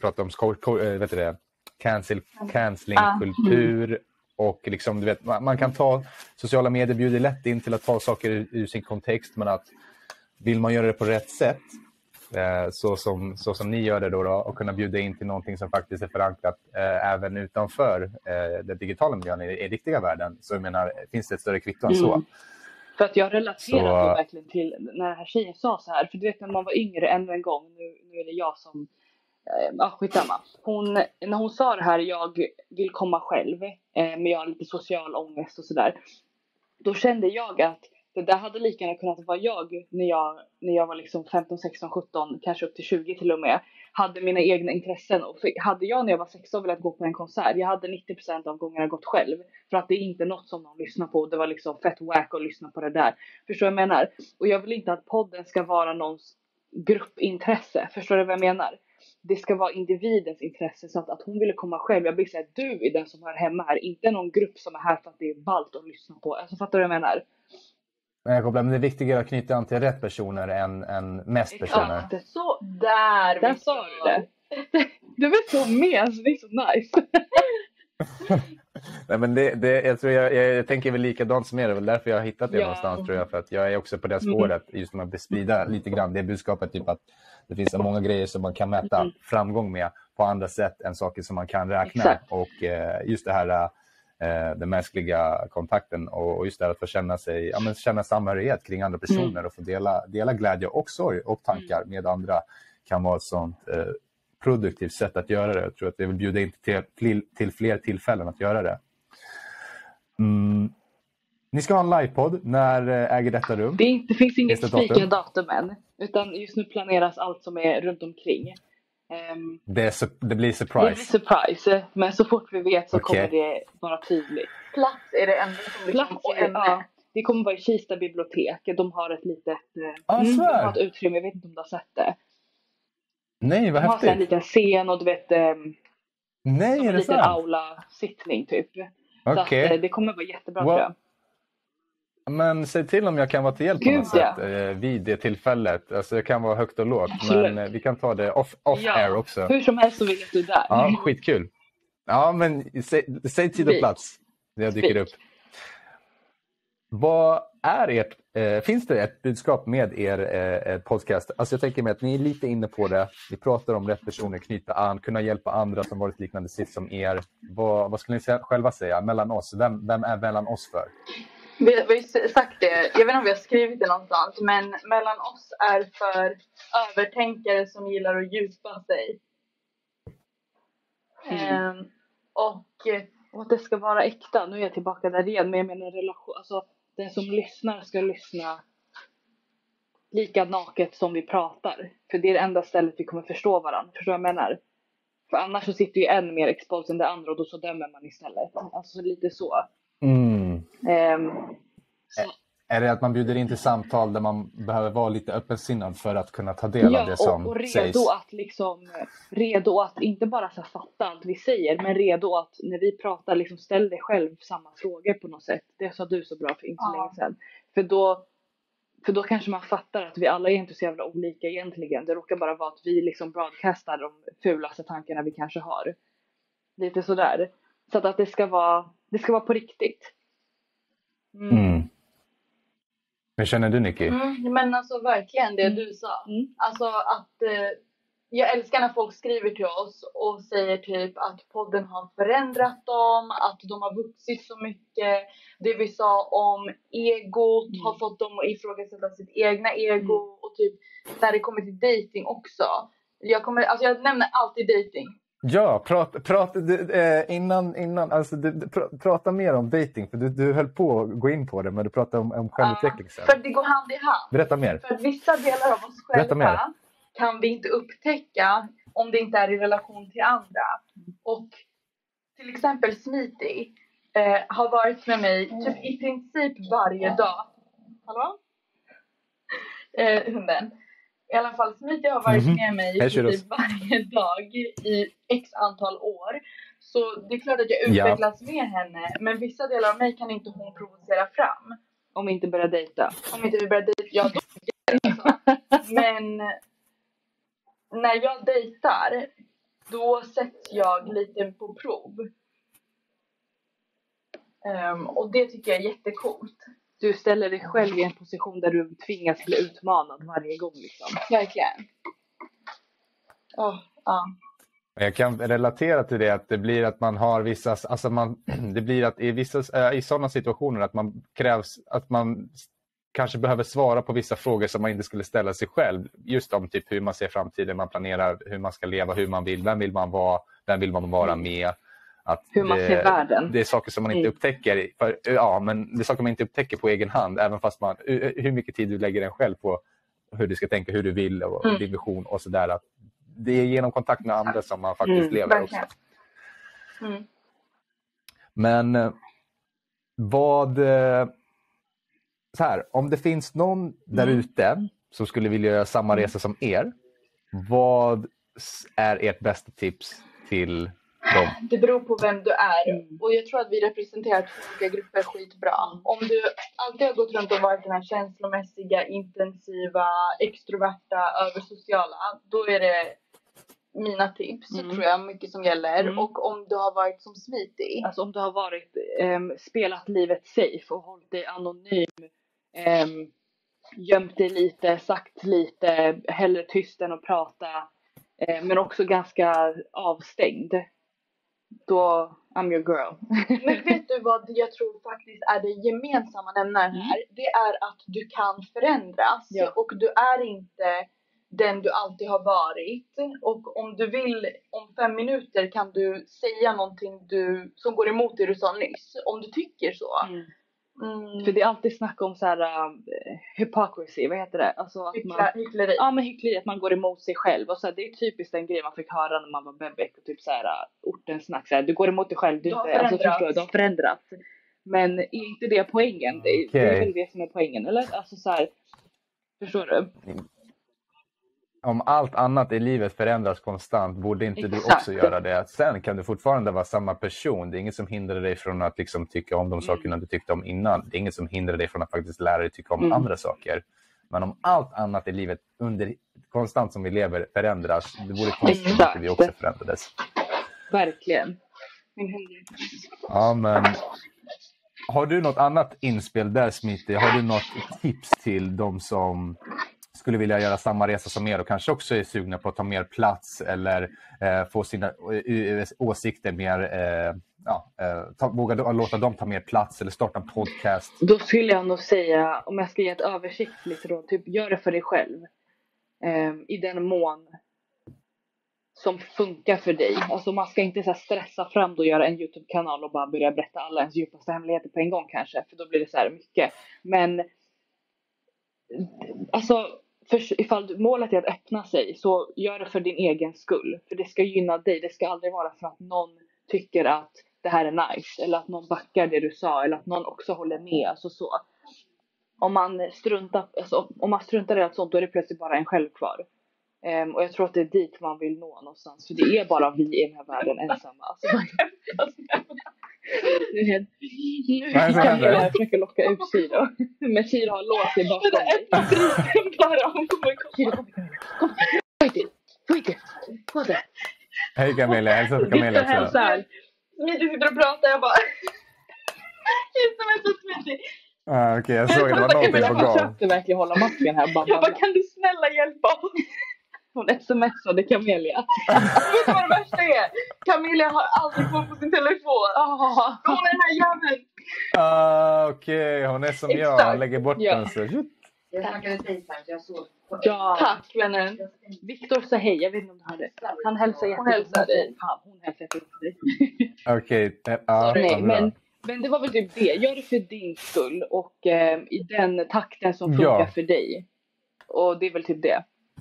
cancelingkultur, och liksom du vet, man kan ta sociala medier, bjuder lätt in till att ta saker ur sin kontext, men att vill man göra det på rätt sätt, så som ni gör det då, och kunna bjuda in till någonting som faktiskt är förankrat även utanför den digitala miljön i riktiga världen, så jag menar, finns det ett större kvitto än så. För att jag relaterar verkligen till när den här tjejen sa så här. För du vet, när man var yngre ännu en gång. Nu är det jag som... skitsamma. När hon sa det här, jag vill komma själv. Men jag har lite social ångest och sådär. Då kände jag att det där hade lika gärna kunnat vara jag. När jag var liksom 15, 16, 17. Kanske upp till 20 till och med. Hade mina egna intressen. Och hade jag när jag var 16 velat gå på en konsert, jag hade 90% av gångerna gått själv. För att det är inte något som någon lyssnar på. Det var liksom fett wack att lyssna på det där. Förstår du vad jag menar? Och jag vill inte att podden ska vara någons gruppintresse. Förstår du vad jag menar? Det ska vara individens intresse. Så att hon ville komma själv. Jag blir såhär, du är den som hör hemma här. Inte någon grupp som är här för att det är ballt att lyssna på. Alltså fattar du vad jag menar? Men det är viktigare att knyta an till rätt personer än mest personer. Ja, det är så där sa du det. Du är så med, det är så nice. Nej, men jag tänker väl likadant som er. Det är väl därför jag har hittat det någonstans, tror jag. För att jag är också på det spåret. Just när man sprider lite grann det budskapet, typ att det finns så många grejer som man kan mäta framgång med på andra sätt än saker som man kan räkna. Exakt. Och just det här den mänskliga kontakten och just det att få känna samhörighet kring andra personer och få dela glädje och sorg och tankar med andra kan vara ett sånt produktivt sätt att göra det. Jag tror att det vill bjuda in till fler tillfällen att göra det. Ni ska ha en livepodd. När äger detta rum? Det finns inget spika datum än. Utan just nu planeras allt som är runt omkring. Det blir surprise. Det blir surprise. Men så fort vi vet så kommer det vara tydligt. Plats är det enda som liksom, det kommer vara i Kista bibliotek. De har ett litet de har ett utrymme. Jag vet inte om du har sett det. Nej, vad häftigt. De har en liten scen och du vet nej, som en liten aula-sittning typ. Så att, det kommer vara jättebra tror jag. Men säg till om jag kan vara till hjälp på något sätt vid det tillfället. Alltså jag kan vara högt och lågt. Absolut. Men vi kan ta det off-air också. Hur som helst så vill jag att du är där. Ja, skitkul. Ja, men säg tid och plats. Det dyker upp. Vad är finns det ett budskap med er podcast? Alltså jag tänker mig att ni är lite inne på det. Vi pratar om rätt personer, knyta an, kunna hjälpa andra som varit liknande sitt som er. Vad skulle ni själva säga mellan oss? Vem är mellan oss för? Vi har ju sagt det, jag vet inte om vi har skrivit det någonstans, men mellan oss är för övertänkare som gillar att djupa sig. Och att det ska vara äkta, nu är jag tillbaka där igen, men jag menar relation, alltså den som lyssnar ska lyssna lika naket som vi pratar. För det är det enda stället vi kommer förstå varandra, förstår jag menar? För annars så sitter ju en mer exposed än det andra och då så dömer man istället. Alltså lite så. Är det att man bjuder in till samtal där man behöver vara lite öppensinnad för att kunna ta del av det som och redo sägs? Att liksom, redo att inte bara så fatta allt vi säger, men redo att när vi pratar liksom ställ dig själv samma frågor på något sätt. Det sa du så bra för inte så länge sedan. För då kanske man fattar att vi alla är inte så jävla olika egentligen. Det råkar bara vara att vi liksom broadcastar de fulaste tankarna vi kanske har. Lite sådär. Så att det ska vara på riktigt. Hur känner du, Nicky? Men alltså verkligen det du sa. Alltså att jag älskar när folk skriver till oss och säger typ att podden har förändrat dem, att de har vuxit så mycket. Det vi sa om egot har fått dem att ifrågasätta sitt egna ego och typ när det kommer till dating också. Jag nämner alltid dating. Ja, prata mer om dating, för du höll på att gå in på det, men du pratade om självutveckling sen. För det går hand i hand. Berätta mer. För vissa delar av oss själva kan vi inte upptäcka om det inte är i relation till andra. Och till exempel Smitty har varit med mig typ i princip varje dag. Hallå? Hunden. I alla fall, Smitty har varit med mig typ varje dag i x antal år. Så det är klart att jag utvecklas med henne. Men vissa delar av mig kan inte hon provocera fram. Om vi inte börjar dejta. Om inte vi börjar dejta, ja då men när jag dejtar, då sätts jag lite på prov. Och det tycker jag är jättecoolt. Du ställer dig själv i en position där du tvingas bli utmanad varje gång liksom. Verkligen. Jag kan relatera till det att det blir att man har vissa, det blir att i sådana situationer att man krävs, att man kanske behöver svara på vissa frågor som man inte skulle ställa sig själv. Just om typ hur man ser framtiden, man planerar hur man ska leva, hur man vill, vem vill man vara med. Att hur man ser världen. Det är saker som man inte upptäcker. Men det är saker man inte upptäcker på egen hand. Även fast hur mycket tid du lägger den själv på hur du ska tänka, hur du vill och din vision och sådär. Att det är genom kontakt med andra som man faktiskt lever också. Men om det finns någon där ute som skulle vilja göra samma resa som er, vad är ert bästa tips till dem? Det beror på vem du är. Och jag tror att vi representerar två olika grupper skitbra. Om du alltid har gått runt och varit den här känslomässiga, intensiva, extroverta, översociala, då är det mina tips, tror jag, mycket som gäller. Och om du har varit som Smitty, alltså om du har varit spelat livet safe och hållit dig anonym, gömt dig lite, sagt lite, hellre tyst än att prata, men också ganska avstängd. då I'm your girl. Men vet du vad jag tror faktiskt är det gemensamma nämnaren här? Det är att du kan förändras. Ja. Och du är inte den du alltid har varit. Och om du vill, om 5 minuter kan du säga någonting som går emot det du sa nyss. Om du tycker så. För det är alltid snack om så här hypocrisy, vad heter det? Alltså att hyckleri. Ja, men hyckleri, att man går emot sig själv. Och så här, det är typiskt en grej man fick höra när man var bebek. Och typ så här, ortens snack. Så här, du går emot dig själv, du har förändrats. Men är inte det poängen? Det är väl det som är poängen, eller? Alltså så här, förstår du? Om allt annat i livet förändras konstant, borde inte du också göra det? Sen kan du fortfarande vara samma person. Det är inget som hindrar dig från att liksom tycka om de sakerna du tyckte om innan. Det är inget som hindrar dig från att faktiskt lära dig tycka om andra saker. Men om allt annat i livet konstant som vi lever förändras, det vore konstigt att vi också förändrades. Verkligen. Ja, men har du något annat inspel där, Smitty? Har du något tips till de som skulle vilja göra samma resa som er och kanske också är sugna på att ta mer plats eller få sina åsikter mer, våga låta dem ta mer plats eller starta en podcast? Då skulle jag nog säga, om jag ska ge ett översiktligt råd, typ gör det för dig själv. I den mån som funkar för dig. Alltså man ska inte så här stressa fram och göra en YouTube-kanal och bara börja berätta alla ens djupaste hemligheter på en gång kanske. För då blir det så här mycket. Men alltså ifall målet är att öppna sig, så gör det för din egen skull. För det ska gynna dig. Det ska aldrig vara för att någon tycker att det här är nice. Eller att någon backar det du sa. Eller att någon också håller med. Alltså så. Om man struntar i allt sånt, då är det plötsligt bara en själv kvar. Och jag tror att det är dit man vill nå någonstans. För det är bara vi i den här världen ensamma. Alltså, nu kan jag försöka locka ut Siro. Men Siro har låst sig bakom mig. Kom det. Hej Camilla, hälsa till Camilla också. Smitty sitter och pratar, jag bara just som är så Smitty. Okej, jag såg det var någonting på gång. Jag försökte verkligen hålla masken här. Jag bara, kan du snälla hjälpa oss? Hon smsade Camilla. Vet du vad det värsta är? Camilla har aldrig koll på sin telefon. Hon är den här jäveln. Okej, hon är som jag. Han lägger bort den så. Jag snackade FaceTime, jag såg. Ja. Tack vännen. Viktor sa hej, jag vet inte om du hörde. Han hälsar jättemycket. Hon hälsar jättemycket. Okej. Nej, men det var väl typ det. Gör det för din skull. Och i den takten som funkar för dig. Och det är väl typ det.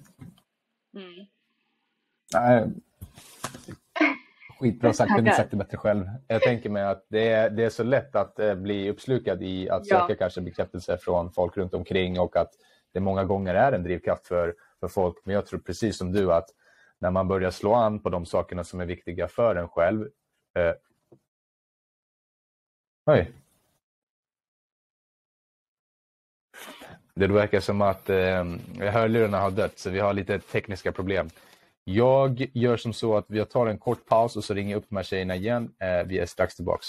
Nej. Skitbra sagt, kunde sagt det bättre själv. Jag tänker mig att det är så lätt att bli uppslukad i att söka kanske bekräftelse från folk runt omkring, och att det många gånger är en drivkraft för folk. Men jag tror precis som du att när man börjar slå an på de sakerna som är viktiga för en själv. Det verkar som att hörlurarna har dött, så vi har lite tekniska problem. Jag gör som så att vi tar en kort paus och så ringer jag upp de här tjejerna igen. Vi är strax tillbaks.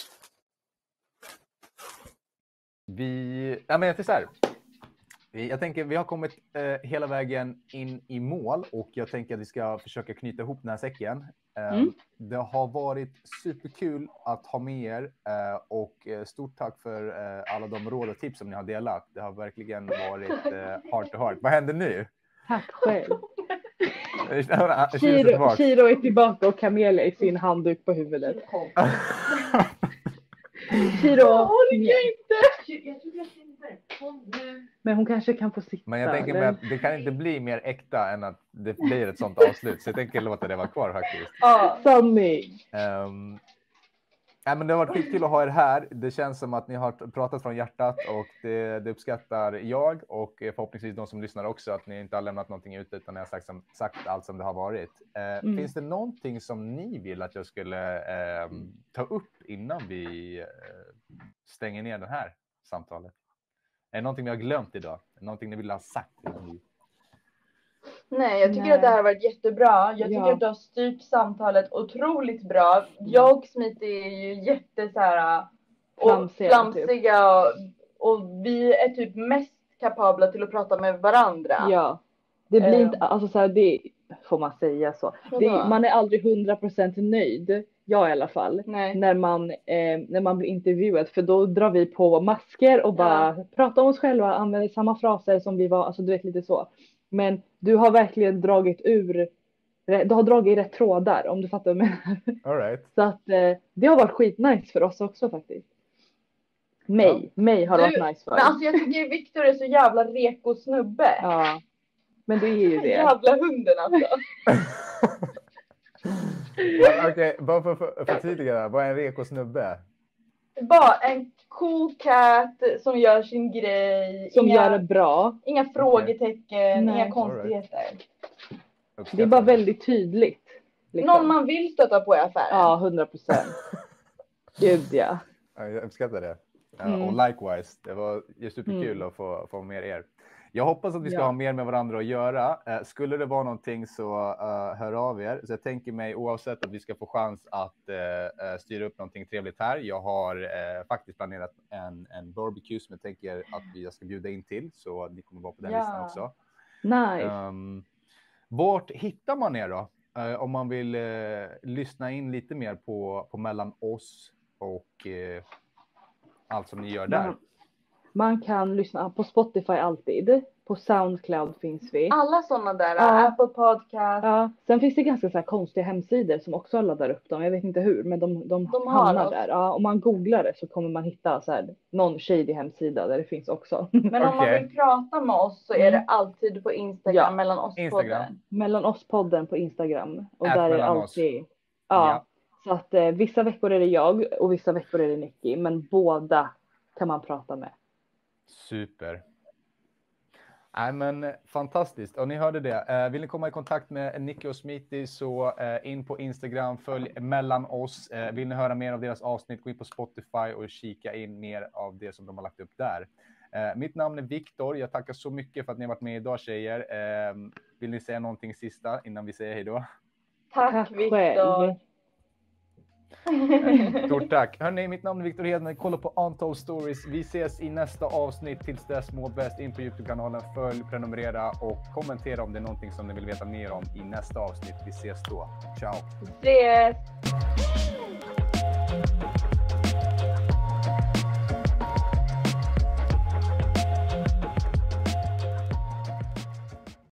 Jag tänker vi har kommit hela vägen in i mål, och jag tänker att vi ska försöka knyta ihop den här säcken. Det har varit superkul att ha med er, och stort tack för alla de råd och tips som ni har delat. Det har verkligen varit heart to heart. Vad händer nu? Tack själv. Shiro är tillbaka och Camilla i sin handduk på huvudet. Shiro, men hon kanske kan få sitta. Men jag tänker mig att det kan inte bli mer äkta än att det blir ett sånt avslut. Så jag tänker låta det vara kvar faktiskt. Sanning. Men det har varit skitkul att ha er här. Det känns som att ni har pratat från hjärtat, och det uppskattar jag, och förhoppningsvis de som lyssnar också, att ni inte har lämnat någonting ut utan ni har sagt allt som det har varit. Finns det någonting som ni vill att jag skulle ta upp innan vi stänger ner det här samtalet? Är det någonting vi har glömt idag? Är det någonting ni vill ha sagt innan vi... Nej, jag tycker att det här har varit jättebra. Jag tycker att du har styrt samtalet otroligt bra. Jag och Smitty är ju jätte så här flamsiga och vi är typ mest kapabla till att prata med varandra. Ja. Det blir inte alltså så här, får man säga så. Man är aldrig 100% nöjd. Jag i alla fall. Nej. När man blir intervjuad. För då drar vi på masker och bara pratar om oss själva. Använder samma fraser som vi var. Alltså du vet lite så. Men du har verkligen dragit i rätt trådar. Om du fattar vad jag menar. All right. Så att det har varit skitnice för oss också faktiskt. Mig har varit nice för. Men alltså jag tycker Viktor är så jävla reko snubbe. Ja. Men du är ju det. Jävla hunden alltså. Okej, bara för att förtydliga. Vad är en reko snubbe? Bara en cool cat som gör sin grej. Som gör det bra. Inga frågetecken, Nej. inga konstigheter. Det är bara väldigt tydligt. Liksom. Någon man vill stöta på i affären. Ja, 100%. Gud ja. Jag uppskattar det. Och likewise, det var superkul att få med er. Jag hoppas att vi ska ha mer med varandra att göra. Skulle det vara någonting så hör av er. Så jag tänker mig oavsett att vi ska få chans att styra upp någonting trevligt här. Jag har faktiskt planerat en barbecue som jag tänker att jag ska bjuda in till. Så ni kommer vara på den listan också. Nice. Vart hittar man er då? Om man vill lyssna in lite mer på mellan oss och allt som ni gör där. Man kan lyssna på Spotify alltid. På Soundcloud finns vi. Alla sådana där. Apple Podcast. Ja. Sen finns det ganska så här konstiga hemsidor som också laddar upp dem. Jag vet inte hur, men de hamnar där. Ja, om man googlar det så kommer man hitta så här, någon shady hemsida där det finns också. Men om man vill prata med oss så är det alltid på Instagram. Mellan oss-podden. Mellan oss-podden på Instagram. Och där är det alltid. Ja. Så att vissa veckor är det jag och vissa veckor är det Nicky. Men båda kan man prata med. Super. Nej men fantastiskt. Och ni hörde det. Vill ni komma i kontakt med Nicky och Smitty så in på Instagram, följ mellan oss. Vill ni höra mer av deras avsnitt, gå in på Spotify och kika in mer av det som de har lagt upp där. Mitt namn är Viktor. Jag tackar så mycket för att ni har varit med idag tjejer. Vill ni säga någonting sista innan vi säger hej då? Tack Viktor. Stort tack. Hörrni, mitt namn är Viktor Hedman. Kolla på Untold Stories. Vi ses i nästa avsnitt. Tills dess, må bäst in på YouTube-kanalen. Följ, prenumerera och kommentera om det är någonting som ni vill veta mer om i nästa avsnitt. Vi ses då. Ciao. Ses.